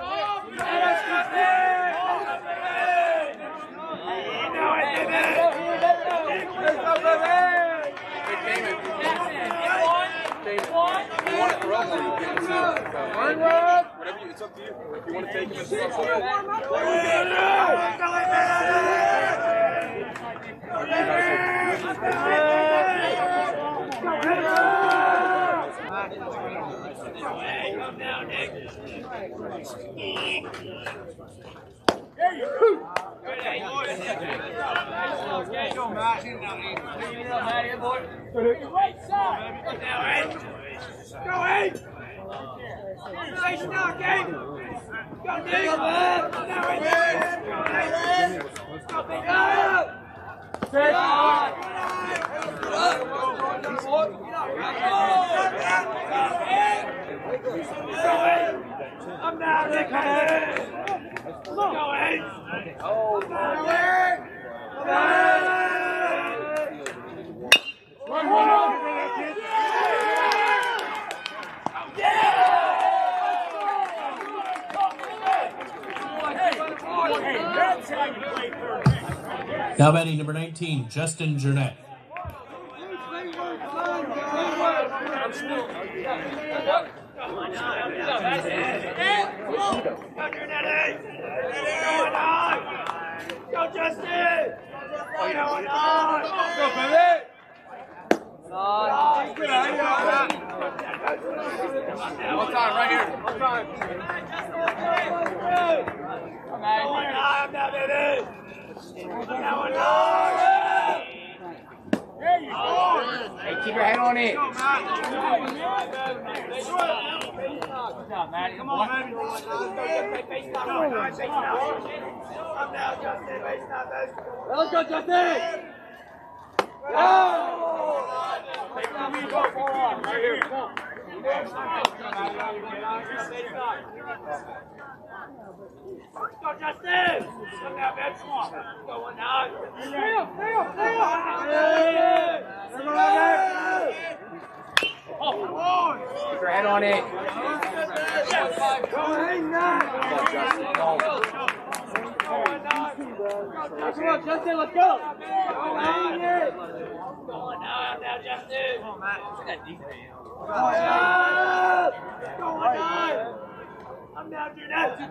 Whatever it's up to you. If you want to take it, it's up to I'm not Now batting number 19, Justin Jernett. Go, Justin! Go, baby! One time, right here. One time. Hey, keep your head on it. Come on, Maddie. Let's go, Justin. Go, Justin! Come down, bitch! Going on! Stay up! Oh, come on! Keep your head on it. Come on, Justin, let's go! Going on now, Justin! Come on, Matt. Going on! I'm down to that, 2-4.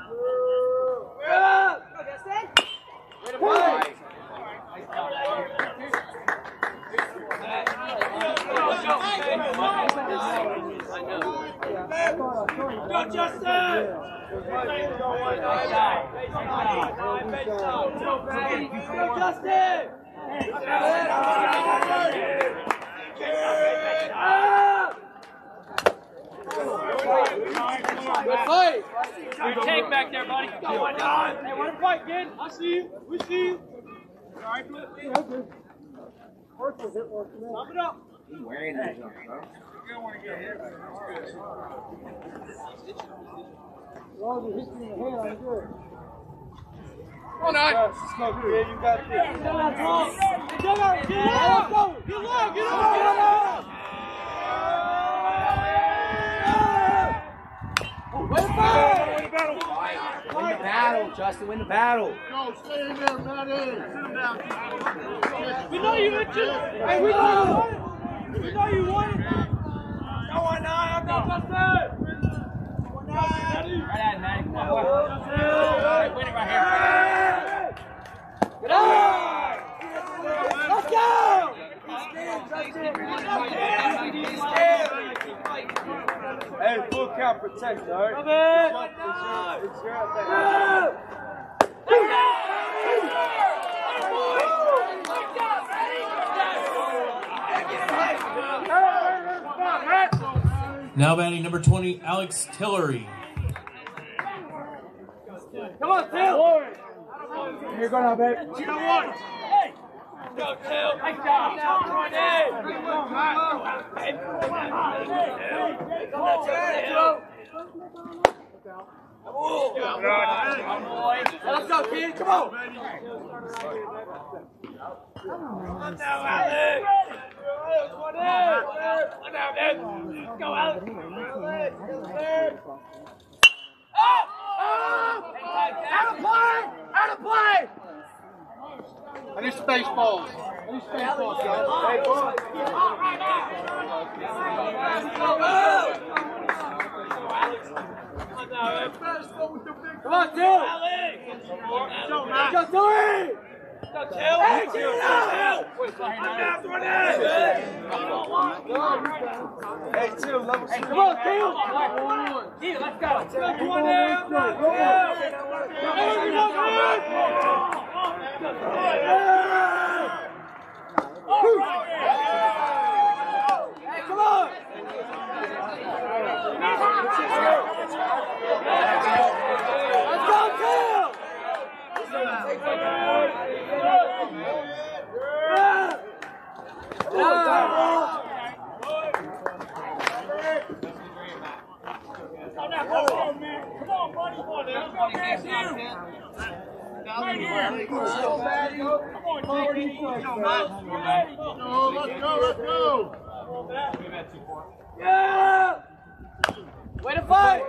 Go, Justin. Way to play! Go, Justin! Go, Justin! Good fight! Good take back there, buddy. Going on! Hey, what a fight, kid! I see you. We see you. All right, Flip. Sum it up. He's wearing these on, bro. Come on, Nine. Let's go, kid. You got this. Get out! Get out! Get out! Get low! Get out! Win the battle, Justin. Win the battle. Go, stay in there, Maddie. Sit him down. We know you itching. Hey, we know you want it. We know you want it. Go on, Nine. I'm not Justin. Go on, Nine. Right at Maddie. Come on. Win it right here. Get up! Let's go! Hey, full count protect, all right? Come It's your Now batting number 20, Alex Tillery. Come on, Till. You're going to babe. You know what? Hey. Go, Till. Nice job. Now, join in. Let's go, kid. Come on. Come now, Alex. Go, Alex. Out of play! Out of play! I need space balls. Hey, boy. Come on, Till. Go, Till. Go, Till. Hey, Till. Hey, Till, level 6. Come on, Till. Till, let's go. Till, come on now. Hey, come on. Let's go, Till. Let's go. Yeah! Way to fight!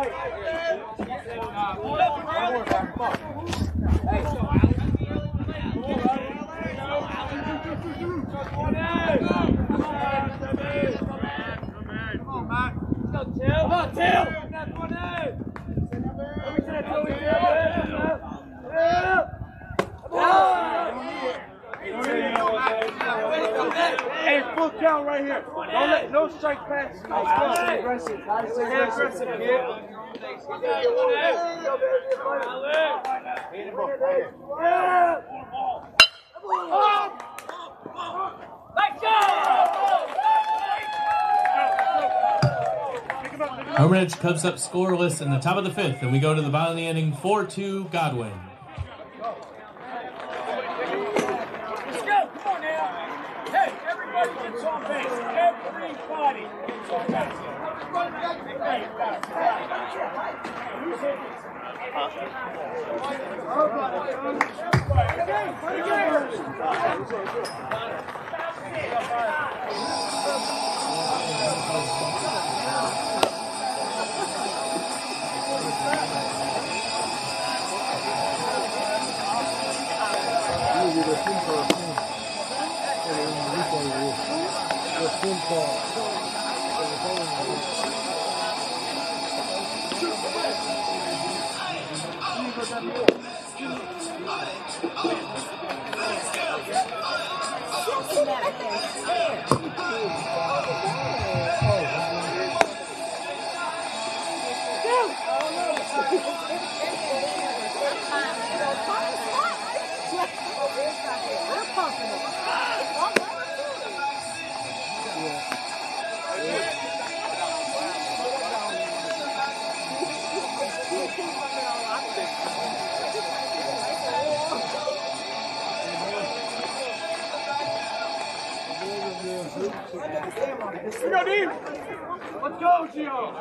Come on, Till! Hey, full count right here. Don't let no strike passes. Aggressive, kid. Hermitage comes up scoreless in the top of the fifth, and we go to the bottom of the inning, 4-2 Godwin. Let's go. Come on now. Hey, everybody gets on base. Everybody gets on base. Who's hitting? Let's go, Gio.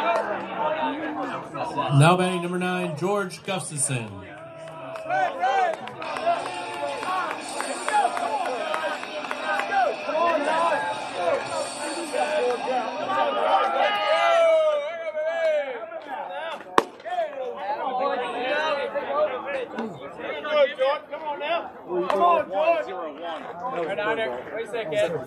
Now batting number 9, George Gustafson. Come on now. Come on, George. 0-1. Wait a second.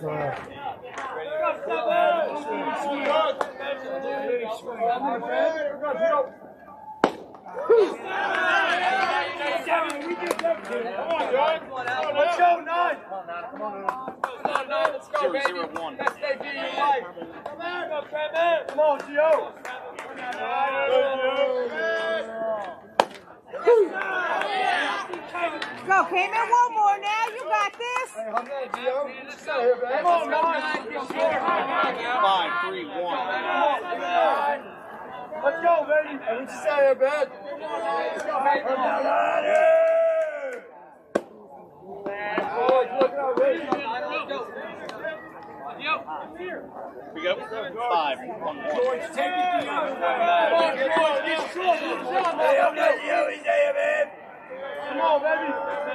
Let's go, 9. Come on, 9. Let's go, baby. 0-1. Best debut of your life. Come on, Gio. Go, came in one more now. You got this. Come on, 9. 5-3-1. Let's go, baby. I want you to stay here, bud. Let's go, baby. Here we go. 5. George, take it down. Come on, George. Get strong. Come on, baby.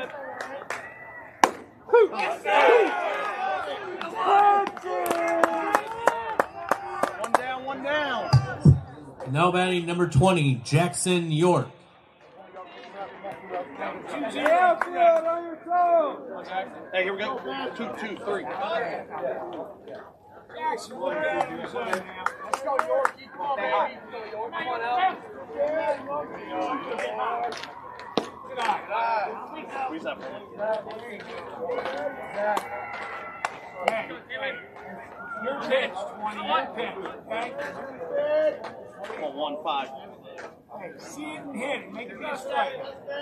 One down. Now batting number 20, Jackson York. Hey, here we go. 2-2-3. Let's go, Yorkie. Come on, baby. Come on out. Squeeze that one. Your pitch, 20. Your pitch, okay? Come on, 1-5. Hey, see it and hit it. Make it be a strike.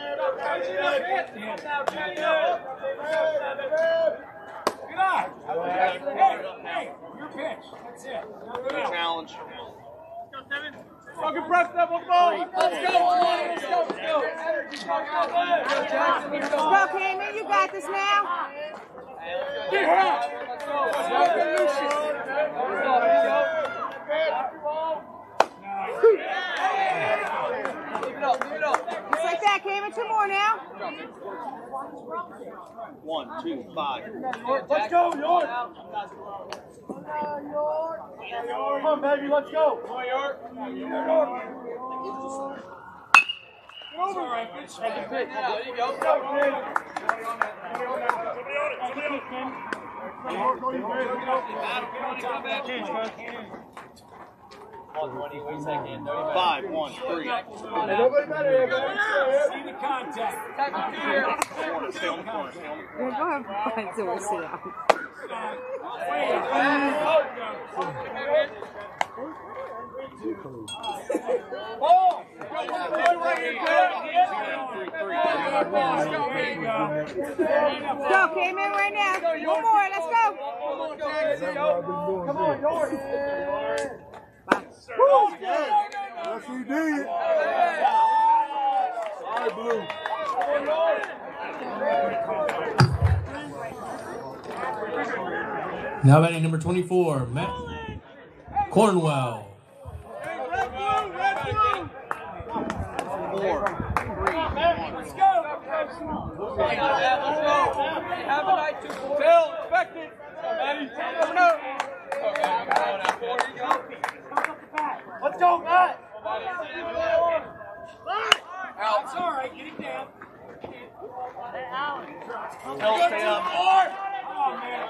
Good eye. Hey, your pitch. That's it. Challenge. Fucking press that ball. Let's go. Let's go, Cayman. You got this now. Get her. Just like that, Cayman. 2 more now. 1, 2, 5. Let's go, York. Come on, baby, let's go. Come on, York. Over. All right, good strike. There you go. Five, 1, 3. Nobody better here, man. See the contact. Go ahead and find somewhere to sit down. Ball! Go, came in right now. One more, let's go. Come on, York. Yes, he did. All right, Blue. Now batting number 24, Matt Cornwell. Red blue, red blue. 4, 3, let's go. Have a night, Phil, expect it. Coming up. Let's go, Matt. Out. It's all right, get it down. Phil, stay up. Oh, man.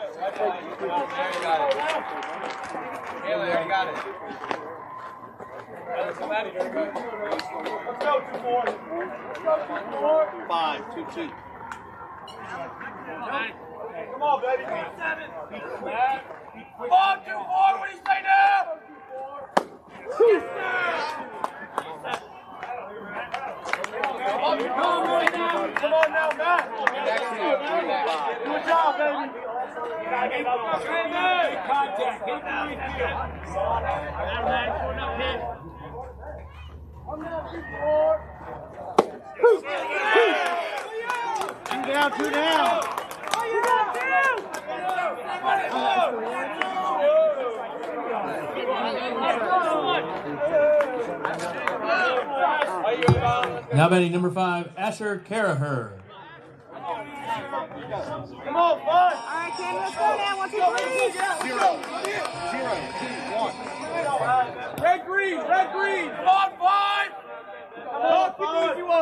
There you got it. Let's go, 2-4. 5, 2-2. Come on, baby. 7. Come on, 2-4. What do you say now? Yes, sir. Come on now, Matt. Good job, baby. Contact. Two down. Now batting number 5, Asher Caraher. Come on, bud. All right, Ken, let's go now. 1, 2, 3. Red green, red green. Come on, 5. Come on, keep easy one.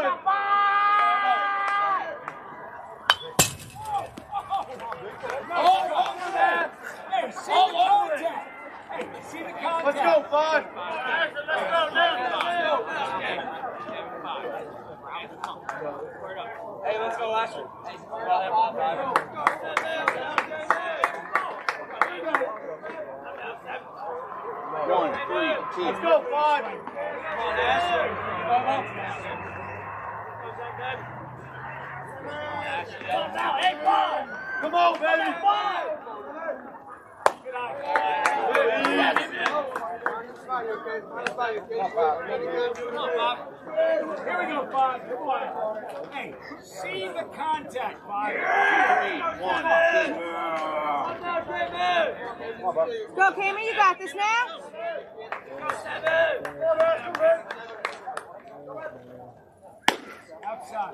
All over that. Hey, all over it. Hey, see the contact. Let's go, 5. Let's go now. Hey, let's go, Asher. One, 3, 2. Let's go, 5. Come on, Asher. Come on, baby. 5. Here we go, 5. Come on. Hey, see the contact, 5. 3, 1. Go, Cayman, you got this now. 7. Outside.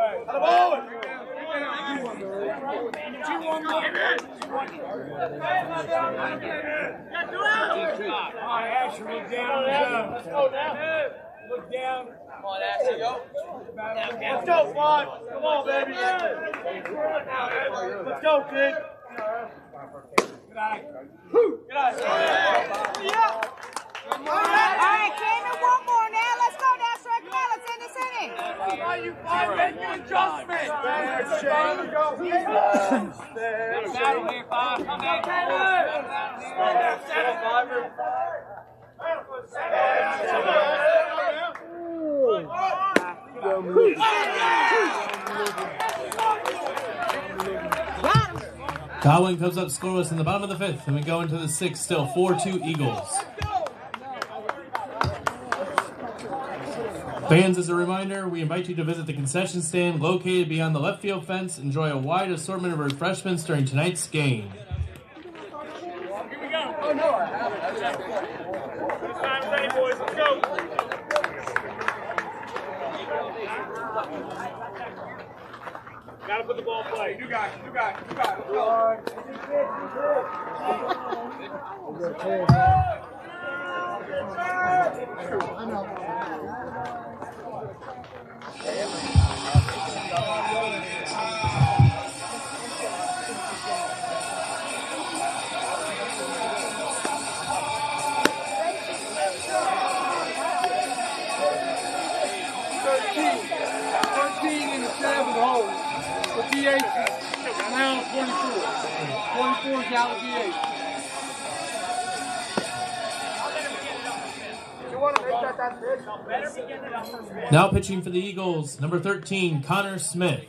Let's go now. Look down. Come on, Ashley, go. Let's go, Juan. Come on, baby. Let's go, kid. Good eye. Good eye. All right, Cayman, one more now. Let's go now. Strike him out. Let's end this inning. Why you 5 making an adjustment? Battle here, 5. Come back. Godwin comes up scoreless in the bottom of the 5th, and we go into the 6th, still 4-2 Eagles. Fans, as a reminder, we invite you to visit the concession stand located beyond the left field fence. Enjoy a wide assortment of refreshments during tonight's game. Here we go. Oh, no, I haven't. This time's ready, boys. Let's go. Gotta put the ball in play. You got it. You got it. You got it. I know. The DH is now 24. 24 is out of DH. Now pitching for the Eagles, number 13, Connor Smith.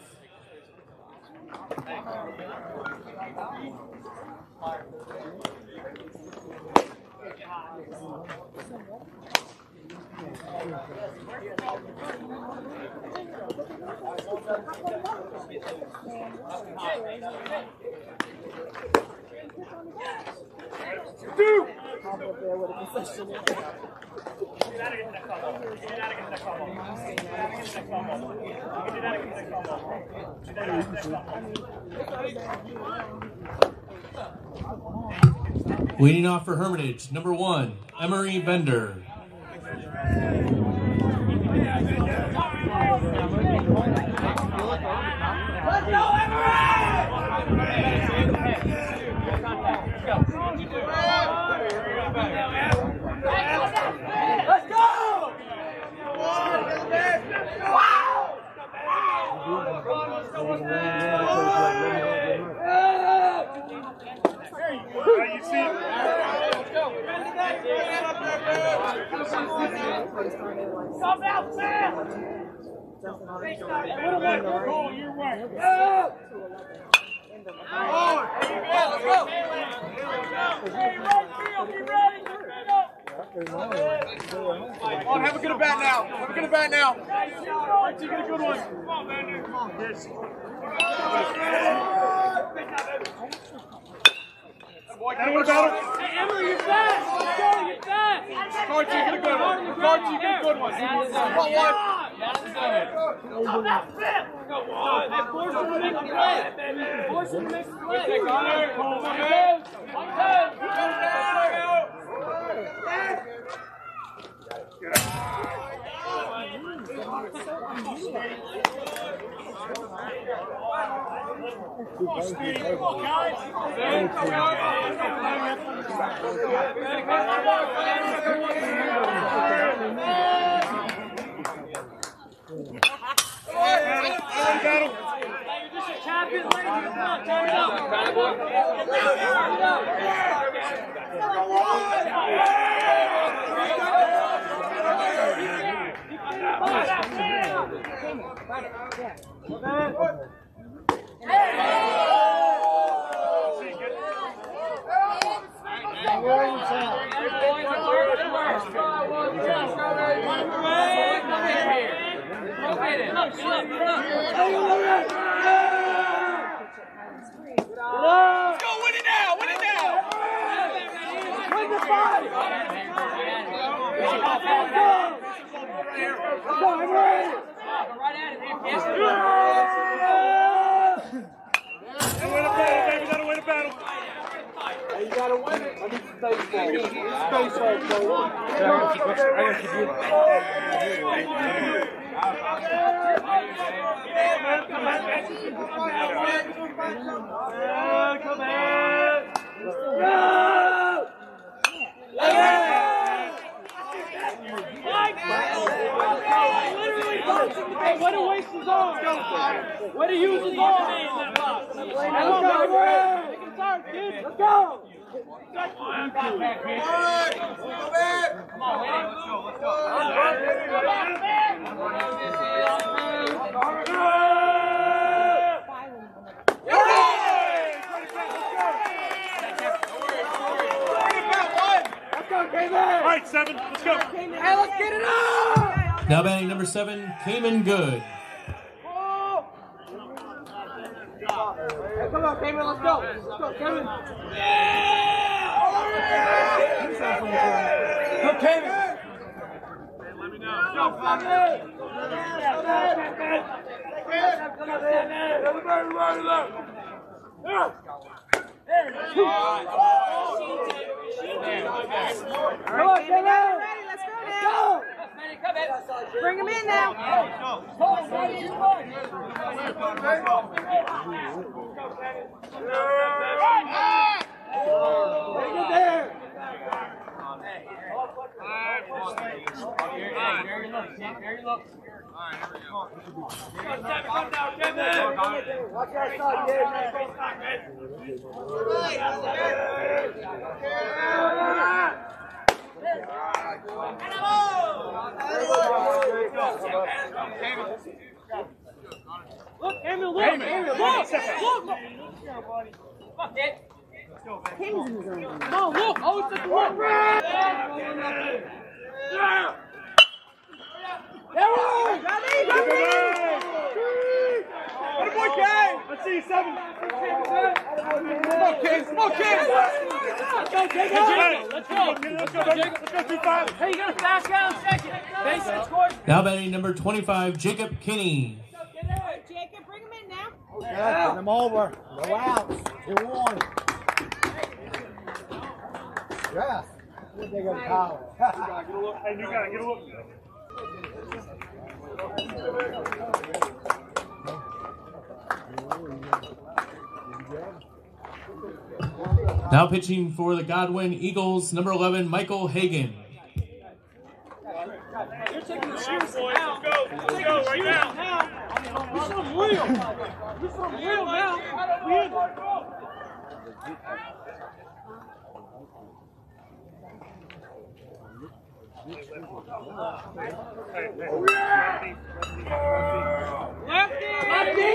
Leading off for Hermitage, number 1, Emery Bender. Let's go, Let's go! You see it? Come out, man! Call your way. Let's go! Hey, right field, get ready! Come on, have a good at bat now. Have a good at bat now. Archie, get a good one. Come on, man. Come on. Yes. Boy, get a battle. Hey, Emily, you're fast! Let's go, you're fast! Carchi, get a good one. Carchi, get a good one. Come on. Come out, Fifth! Go on! Hey, force him to make a play! Force him to make a play! Take on it. Come on, man. Come on, guys. Champion, ladies, come on, turn it up! Let's go, win it now, win it now. Win the fight! That'll win a battle, baby. That'll win a battle. You gotta win it. I need some baseball. What a waste his arm! What a use his arm! Let's go! Make it start, kid! Let's go! All right, 7. Let's go. Hey, let's get it up! Now batting number 7, Cayman Good. Come on, Cayman, let's go. Let's go, Cayman. Go, Cayman. Let me know. Go, Cayman. Come on, Cayman. Let's go now. Bring him in now. Watch your side, kid. Look, Amy, look! Amy, look! Fuck it! Come on, look! Always take a look! Yeah! Good boy, Kay! Let's see you, 7. Come on, kids! Come on, kids! Let's go, Jacob! Let's go! Let's go, Jacob! Let's go, 2-5! Hey, you got a fast guy on second! Base scores! Now batting number 25, Jacob Kinney. Jacob, bring him in now. Yeah, put them over. No outs. 2-1. Yeah. They go to college. Hey, you gotta get a look. Now pitching for the Godwin Eagles, number 11, Michael Hagan. You're taking the shoes Boys, now. let's go right now. You're something real. You're something real now. Lefty!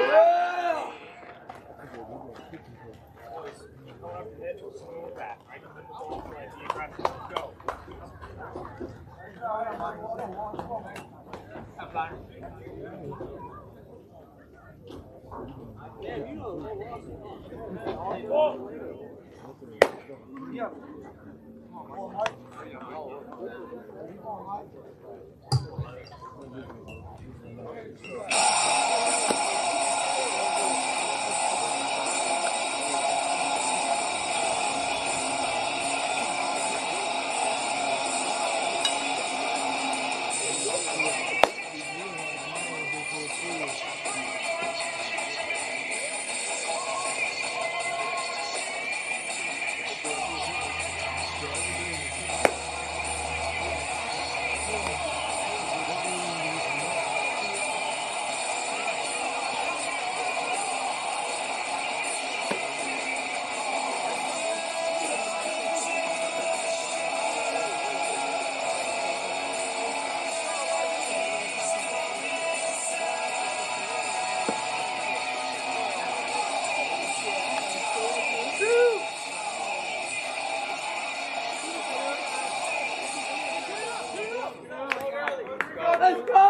Let's go!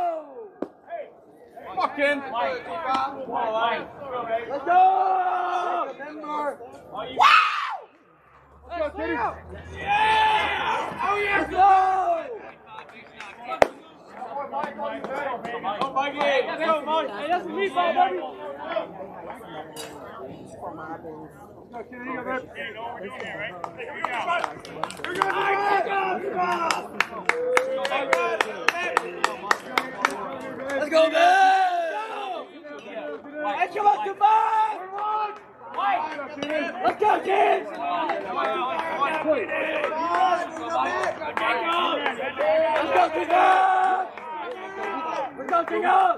Fucking! Let's go! Wow! Let's go, Kitty! Yeah! Oh, yes! Let's go! Oh, Mikey! Let's go, Mike! Hey, that's me, baby! Let's go, Kitty! You got that? Hey, you know what we're doing here, right? Hey, here we go. We're going to let's go, man! Hey, come on, goodbye! Let's go, kids! Let's go, Jacob! Let's go, Jacob!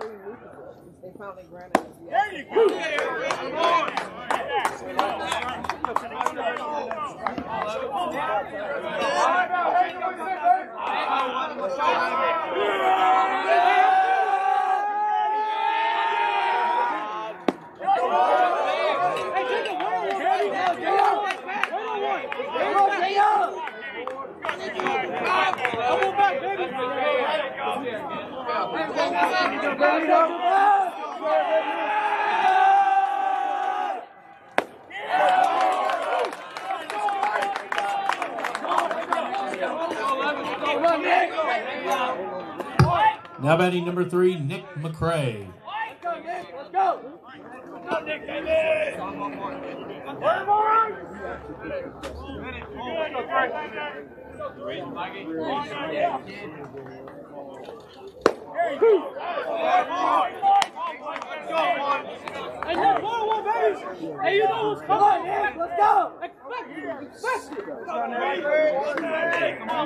There you go! Now batting number 3, Nick McCrae. Let's go, Nick! Let's go! Let's go, Nick! Hey, you know what's coming on, Nick! Let's go! Expect it! Come on,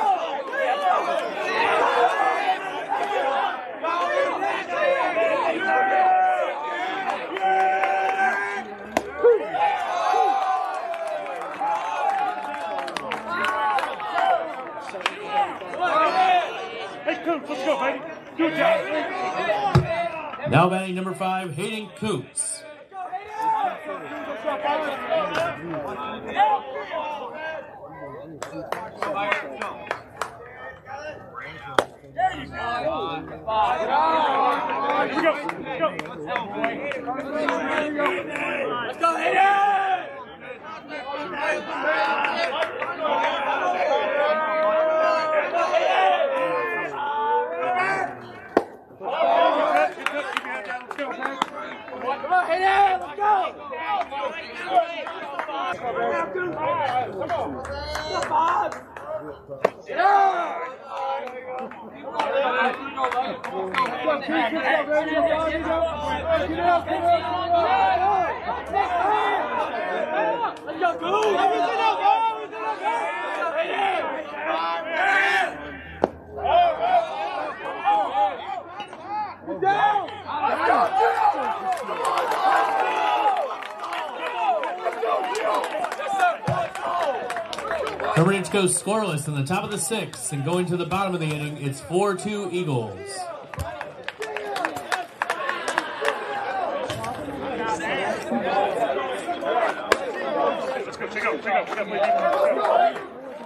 Let's go! number 5, Hayden Coots. Let's go, Hayden! Come on, Hayden! Let's go! Hermitage goes scoreless in the top of the 6th, and going to the bottom of the inning, it's 4-2 Eagles. Let's go, check out.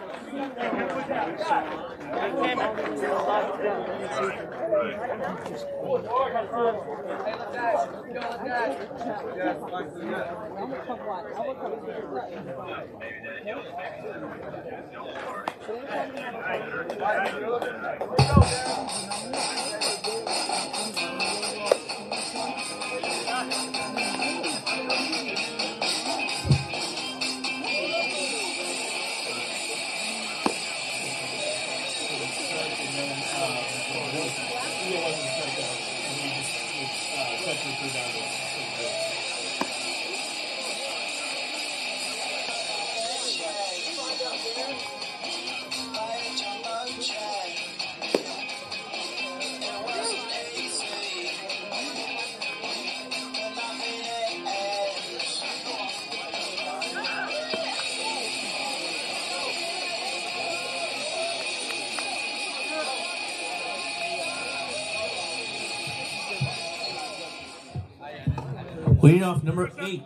Leading off number 8,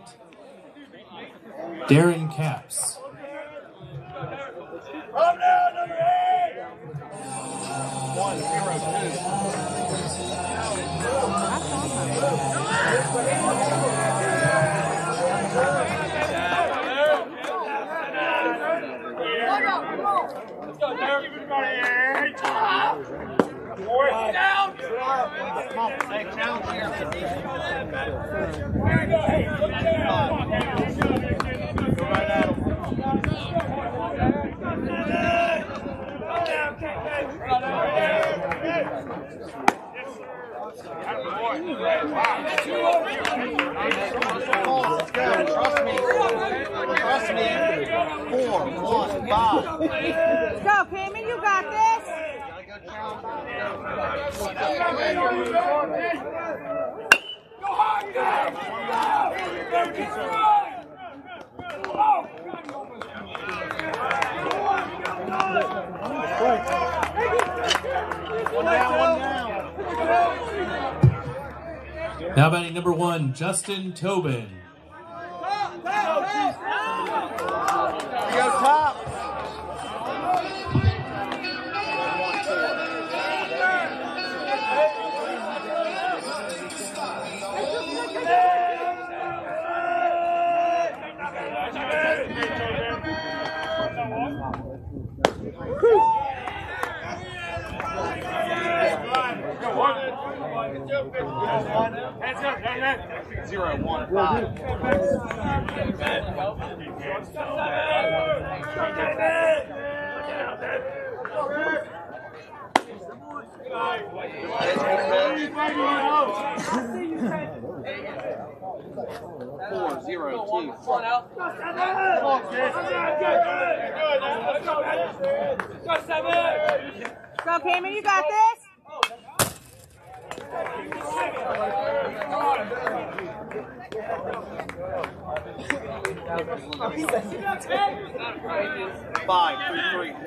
Darren Capps. Up now, number 8! 1-0. Let's go, Derek. Down! Come on, take challenge here. Here we go, hey, look down. Go right at him. Trust me. 4, 1, 5. Let's go, Payman, you got this. Go hard, Now batting number 1, Justin Tobin. Go top. Zero, 1, 5. Four, 0, 2. Go, Payman, you got this. Five, 3, 3.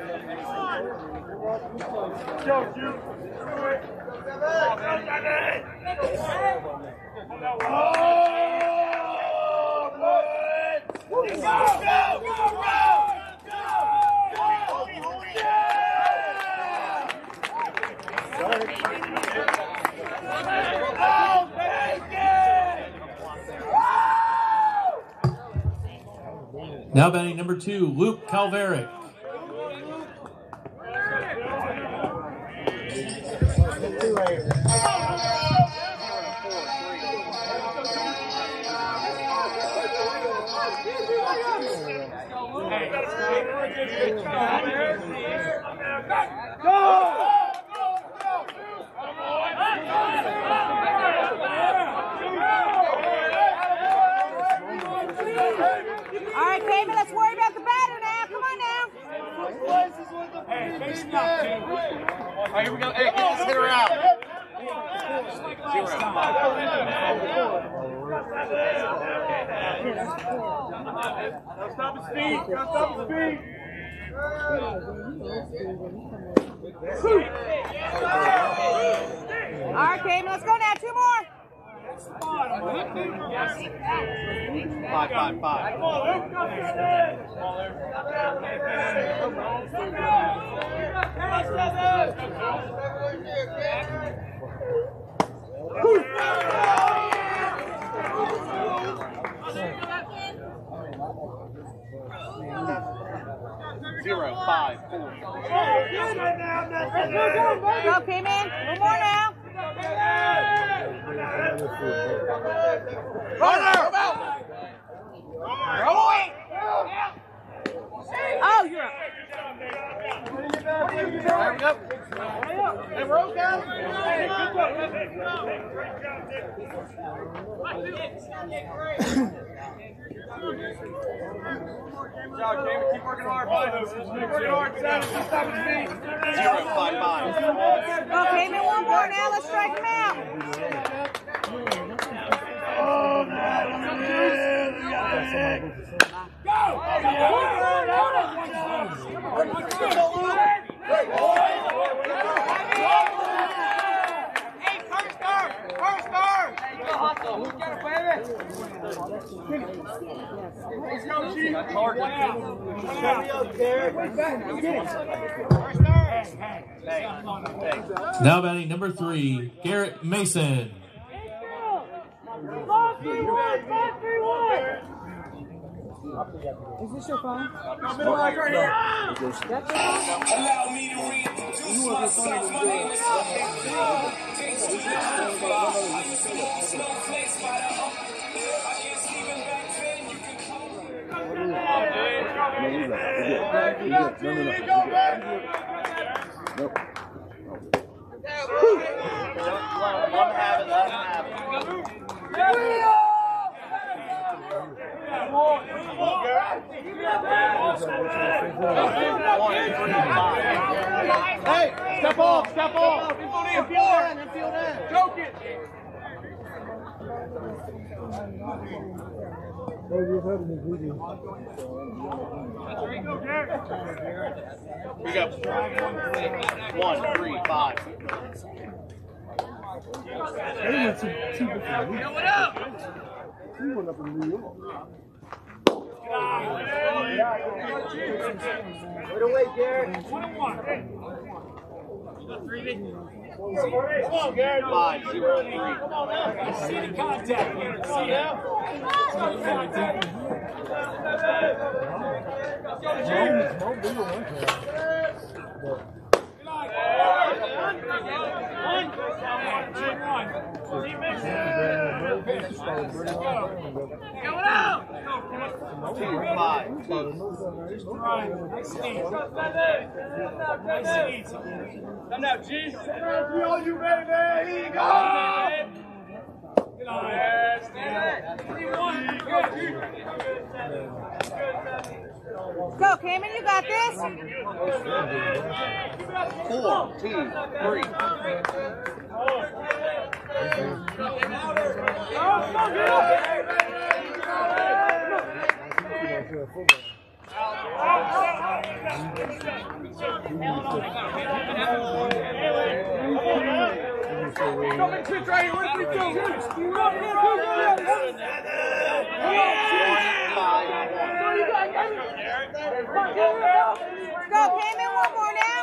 Now batting number 2, Luke Calveric. All right, Cayman, let's worry about the batter now. Come on now. Hey, face up, dude. All right, here we go. Hey, get this hitter out. 0. Stop his feet. Stop his feet. All right, Cayman, let's go now. 2 more. 5, 5, 5. Come on, Luke. Zero, 5, 4. Go, Cayman. 1 more now. Runner! Oh, you're up. There we go. Hey, we're okay. Good job, Cayman. Keep working hard, boy. Keep working hard. Stop his feet. 0, 5, 5. Go, Cayman. 1 more now. Let's strike him out. Hey, first star. First star. Go hustle. Who's got a baby? Let's go, Chief. That's hard. Now batting number 3, Garrett Mason. Is this your phone? That's your phone? Allow me to reintroduce myself. My name is Snowflakes by the I guess even back then you can call Let him have it. Hey, step off. Infield in. Choke it. Here we go. 1, 3, 5. He went up in New York. Put away, Garrett. 1-1. Come on, Garrett. 5, 0, 3. See the contact. See him. Going out! 2, 5, 2. Come now, G. On you, baby. Here you go. Yes, man. 3-1. Go, Cayman. You got this. 4, 2, 3. Go, Cayman, one more now.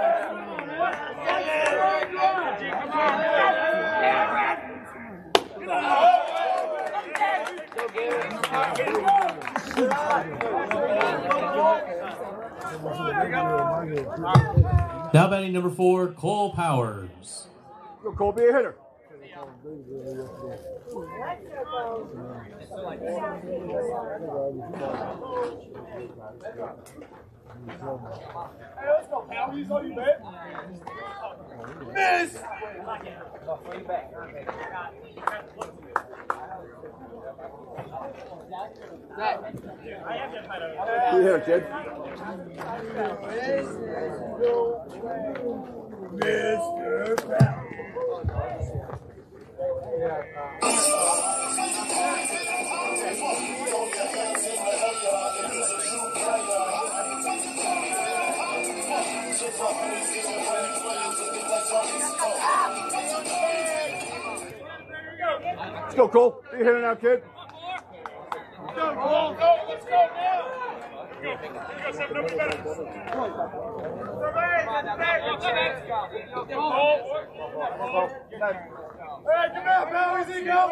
Now batting number 4, Cole Powers. Go, Cole, be a hitter. Miss! Be a hitter, kid. Let's go, Cole. Be a hitter now, kid. Let's go now! Go, 7 over the better. All right, come out, pal. Easy, go.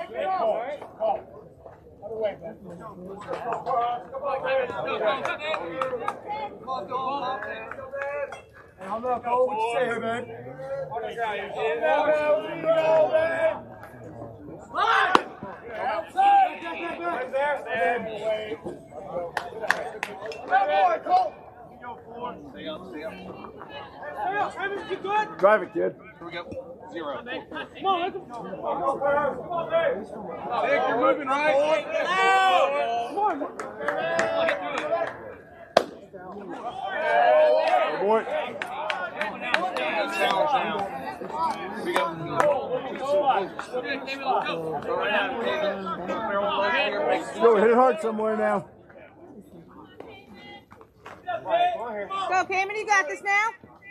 I'm not Cole. What you say here, man? Right there, stand. Boy, Cole. Stay up. You good? Drive it, kid. Here we go. 0. Come on, let's go. Come on, Dave. Nick, you're moving right. Come on. Good boy. Challenge now. Here we Go, hit it hard somewhere now. Go, Cayman, you got this now.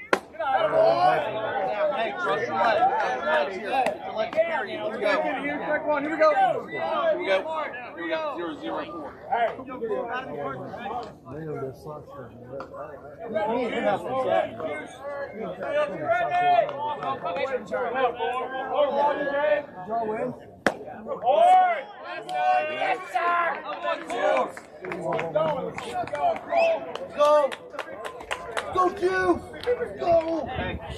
Hey, trust your leg. Let's carry you. Let's go. Here we go. 0-0-4. Draw win. Go! Go, Q! Go!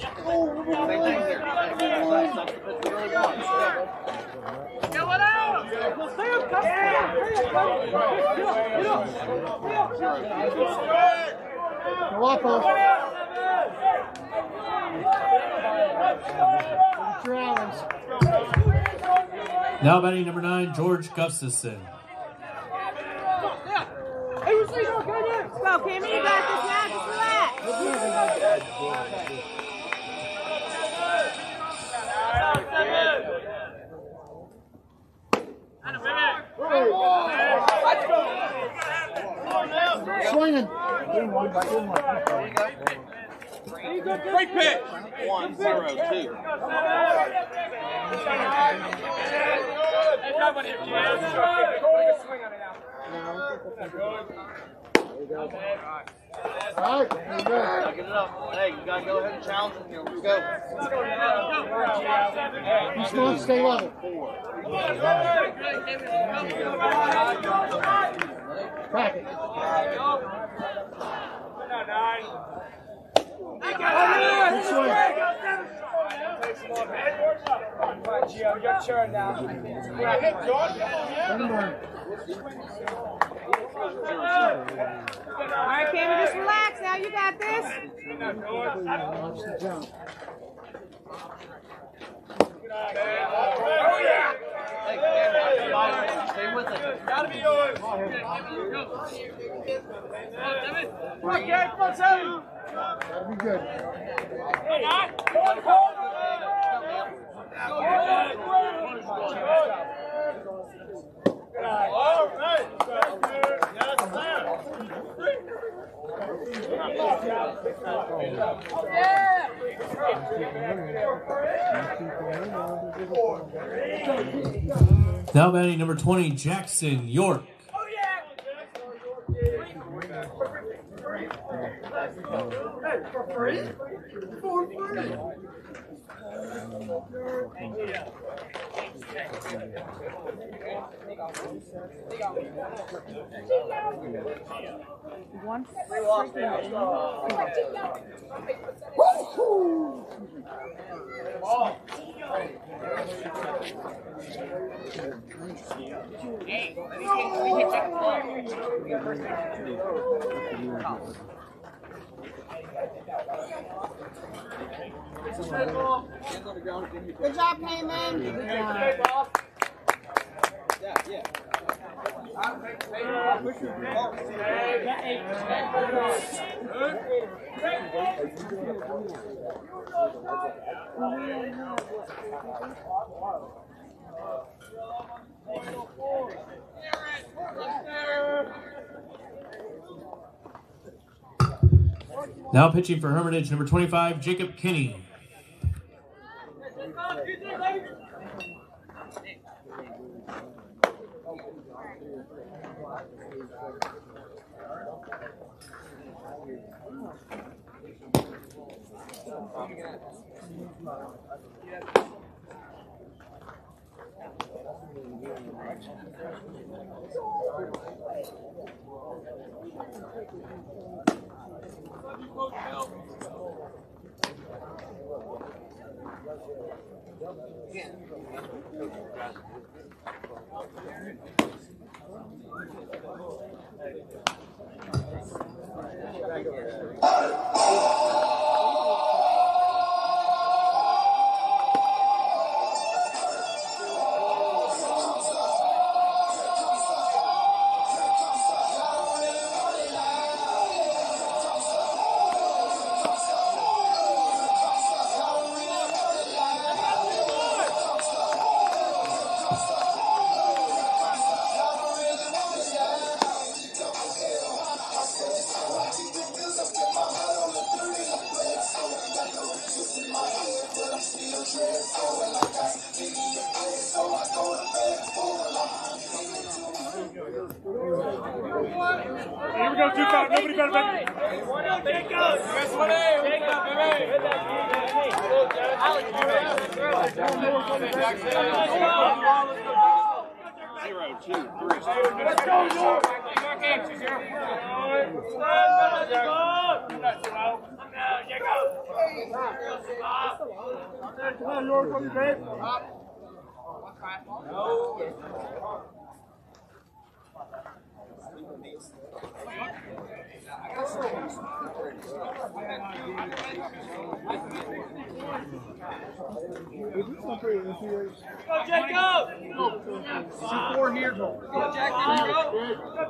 Now batting number 9, George Gustafson. Go, Cayman, you got this now. Just relax. Swinging. Great pitch! 1-0-2. All right, there you go. Get it up. Hey, you gotta go ahead and challenge him here. Let's go. You smart, stay level. Crack it. Good swing. Your turn now. All right, Cayman, just relax now. You got this. Watch the jump. Stay with it. Gotta be yours. Come on, Okay, come on, Sam. That'll be good. All right. Yes, sir. Now batting number 20, Jackson York. Good job, Heyman. Good job. Now pitching for Hermitage, number 25, Jacob Kinney. Here we go, 2-5. Nobody better bet. Take up, Let's go, York. Come on, York, come back. Go, Jacob! C4 here. Go, Jacob! Go,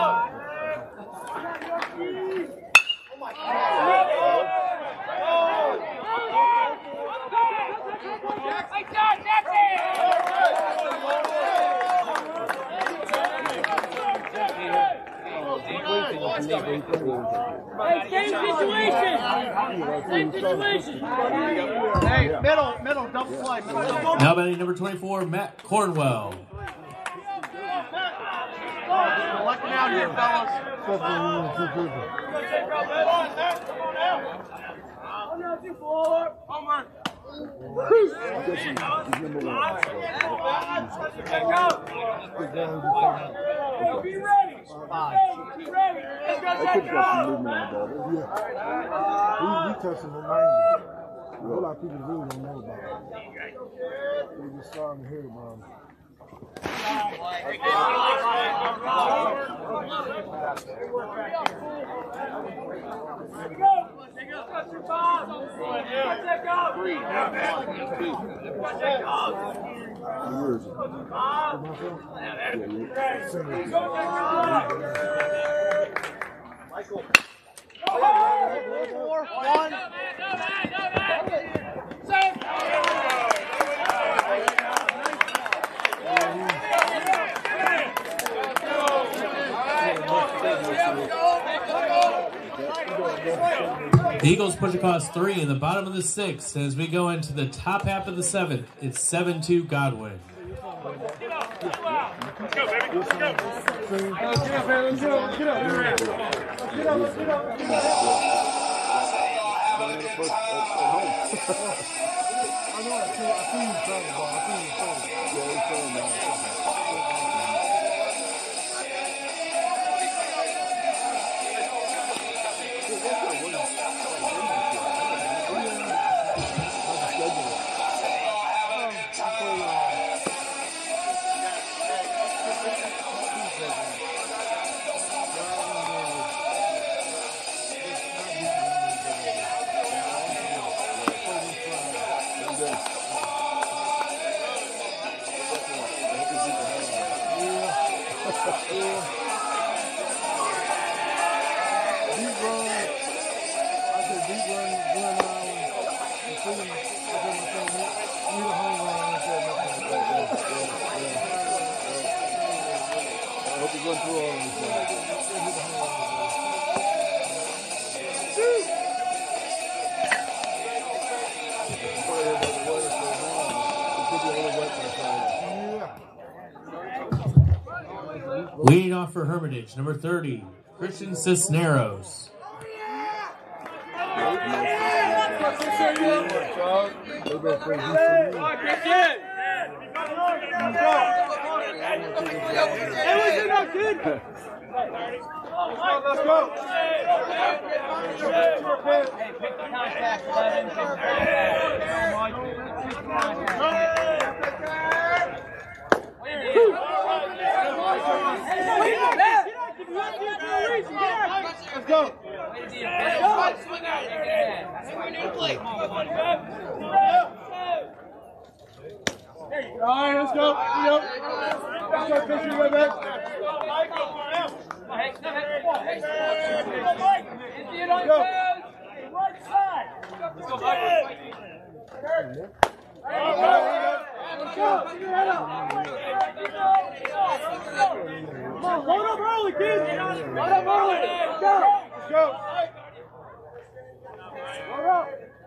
Same situation. Hey, middle, double play. Now batting number 24, Matt Cornwell. Looking out here, fellas. Be ready. Be ready. Let's go, Jacob. He touching the 90. A whole lot of people really don't know about it. They just starting to hear about it. Michael. The Eagles push across 3 in the bottom of the 6th as we go into the top half of the 7th. It's 7-2 Godwin. Let's go, baby. Let's go. Leading off for Hermitage, number 30, Christian Cisneros. Let's go. Hey, pick the contact 11. Let's go. All right, let's go. Let's go, Christian, right back. Right side. Let's go, Michael. Come on, load up early, kids. Load up early. Let's go. Let's go. Load up.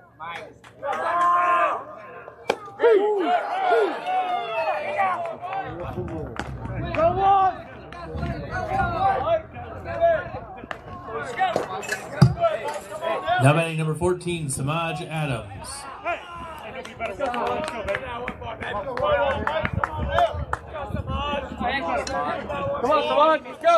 Come on. Now batting number 14, Samaj Adams. Come on, Samaj, let's go.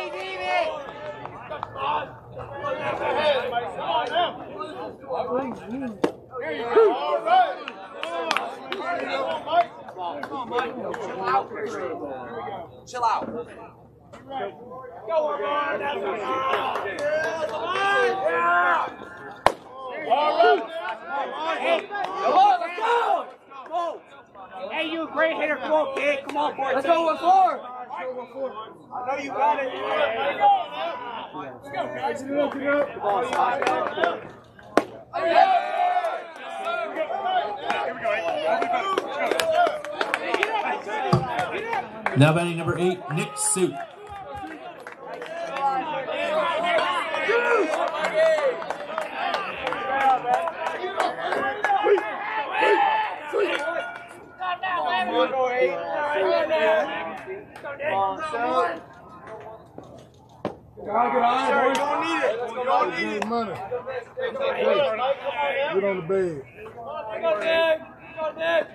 Chill out. Go on, let's go! Hey, you a great hitter. Come on, kid. Come on, boy. Let's go with 4. I know you got it. Let's go, guys. Come on, Now batting number 8, Nick Suit. Money. Get on the bed. Go, Nick. Go, Nick.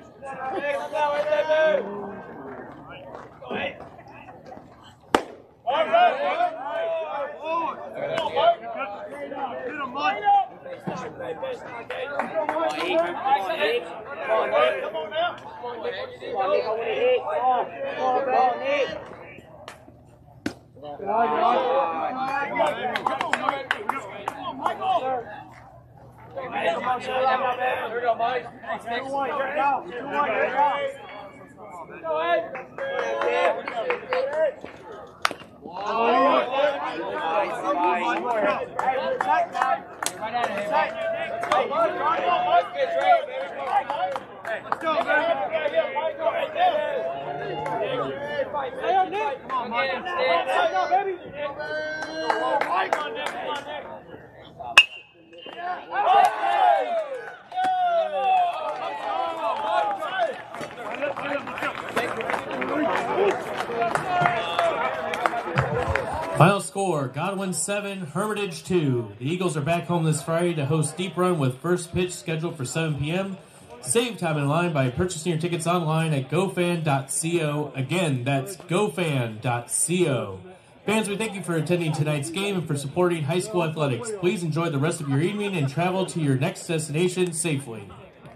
All right. Final score, Godwin 7, Hermitage 2. The Eagles are back home this Friday to host Deep Run with first pitch scheduled for 7 p.m. Save time in line by purchasing your tickets online at gofan.co. Again, that's gofan.co. Fans, we thank you for attending tonight's game and for supporting high school athletics. Please enjoy the rest of your evening and travel to your next destination safely.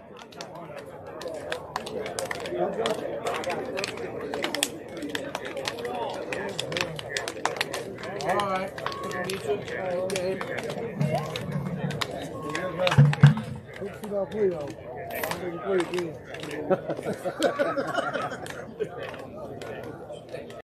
All right. Okay. Play though. I'm going to play again.